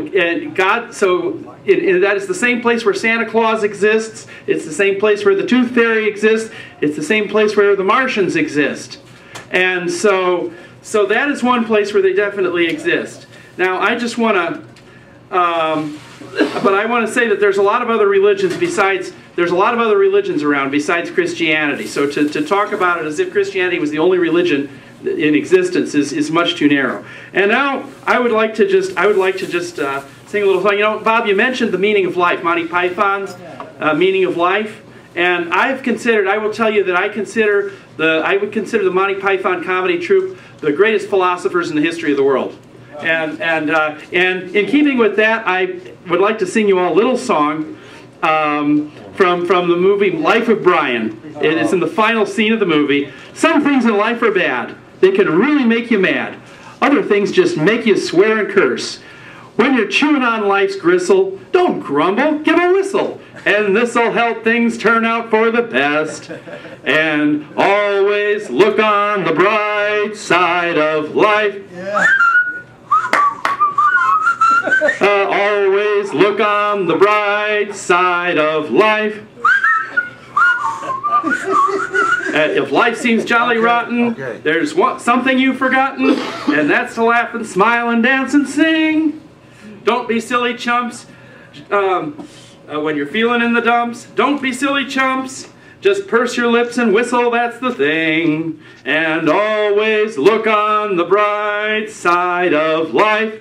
that is the same place where Santa Claus exists. It's the same place where the Tooth Fairy exists. It's the same place where the Martians exist. And so that is one place where they definitely exist. Now, I just want to, but I want to say that there's a lot of other religions around besides Christianity. So to talk about it as if Christianity was the only religion in existence is much too narrow. And now I would like to just sing a little song. Bob, you mentioned the meaning of life, Monty Python's meaning of life, and I would consider the Monty Python comedy troupe the greatest philosophers in the history of the world. And in keeping with that, I would like to sing you all a little song from the movie Life of Brian. It is in the final scene of the movie. Some things in life are bad. They can really make you mad. Other things just make you swear and curse. When you're chewing on life's gristle, don't grumble, give a whistle. And this'll help things turn out for the best. And always look on the bright side of life. Always look on the bright side of life. If life seems jolly rotten, there's something you've forgotten, and that's to laugh and smile and dance and sing. Don't be silly chumps when you're feeling in the dumps. Don't be silly chumps. Just purse your lips and whistle, that's the thing. And always look on the bright side of life.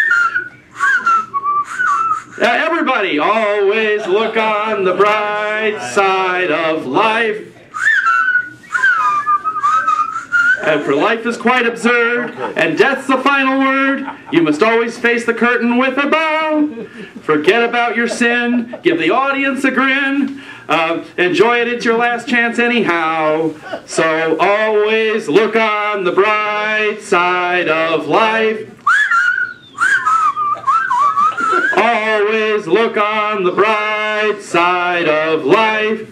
Everybody, always look on the bright side of life. And for life is quite absurd, and death's the final word. You must always face the curtain with a bow. Forget about your sin, give the audience a grin. Enjoy it, it's your last chance anyhow. So always look on the bright side of life. Always look on the bright side of life.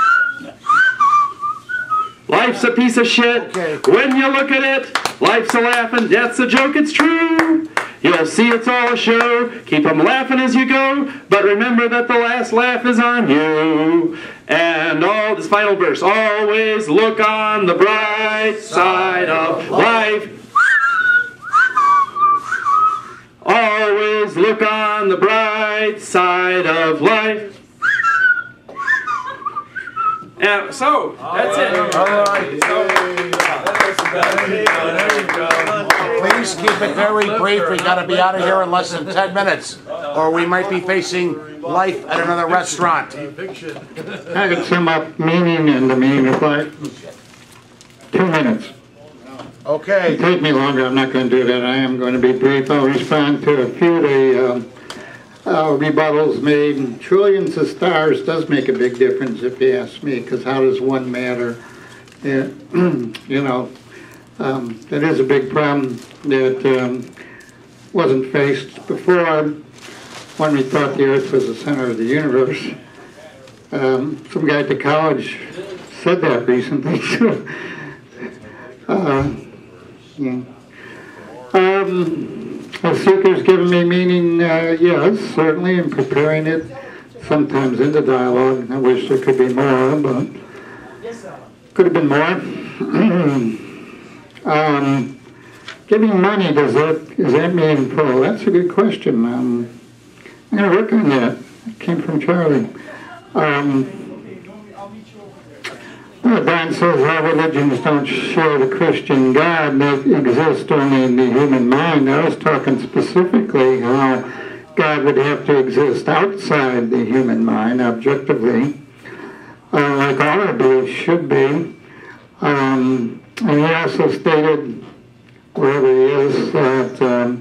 Life's a piece of shit when you look at it. Life's a laugh and death's a joke, it's true. You'll see it's all a show. Keep them laughing as you go, but remember that the last laugh is on you. And all this final verse, always look on the bright side of life. Always look on the bright side of life. Yeah, so, that's it. All right. Please keep it very brief. We got to be out of here in less than 10 minutes, or we might be facing life at another restaurant. I could sum up meaning and the meaning of life. 2 minutes. Okay. It'll take me longer. I'm not going to do that. I am going to be brief. I'll respond to a few of the rebuttals made. Trillions of stars does make a big difference, if you ask me, because how does one matter? Yeah, you know, that is a big problem that wasn't faced before when we thought the Earth was the center of the universe. Some guy at the college said that recently. Yeah. Have seekers given me meaning? Yes, certainly, in preparing it, sometimes in the dialogue. I wish there could be more, but could have been more. Giving money, is that meaningful? That's a good question. I'm going to work on that. It came from Charlie. Don says our religions don't share the Christian God. They exist only in the human mind. I was talking specifically how God would have to exist outside the human mind, objectively, like all our beliefs should be. And he also stated, wherever he is, that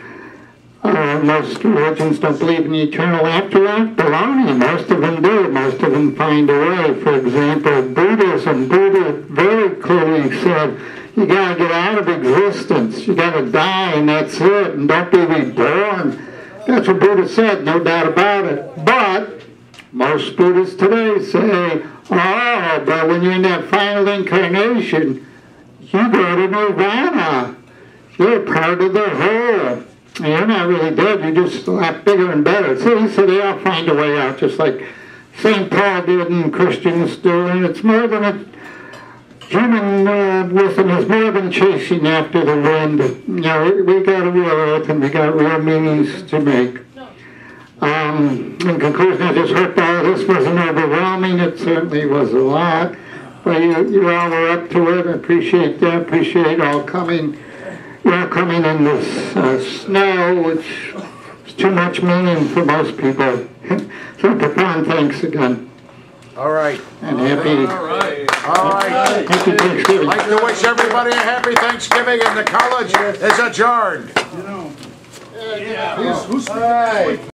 most religions don't believe in the eternal afterlife. Baloney. Most of them do. Most of them find a way. For example, Buddhism. Buddha very clearly said, you got to get out of existence. You got to die, and that's it. And don't be reborn. That's what Buddha said, no doubt about it. But most Buddhists today say, oh, but when you're in that final incarnation, you go to nirvana. You're part of the whole. You're not really dead, you're just a lot bigger and better. So they all find a way out, just like St. Paul did and Christians do. And it's more than a human wisdom is more than chasing after the wind. You know, we got a real earth and we got real meanings to make. In conclusion, I just hope all this wasn't overwhelming. It certainly was a lot. But you all were up to it. I appreciate that. Appreciate all coming. You're coming in this snow, which is too much meaning for most people. So profound thanks again. All right. And happy, all right. Happy Thanksgiving. I'd like to wish everybody a happy Thanksgiving, and the college is adjourned. Who's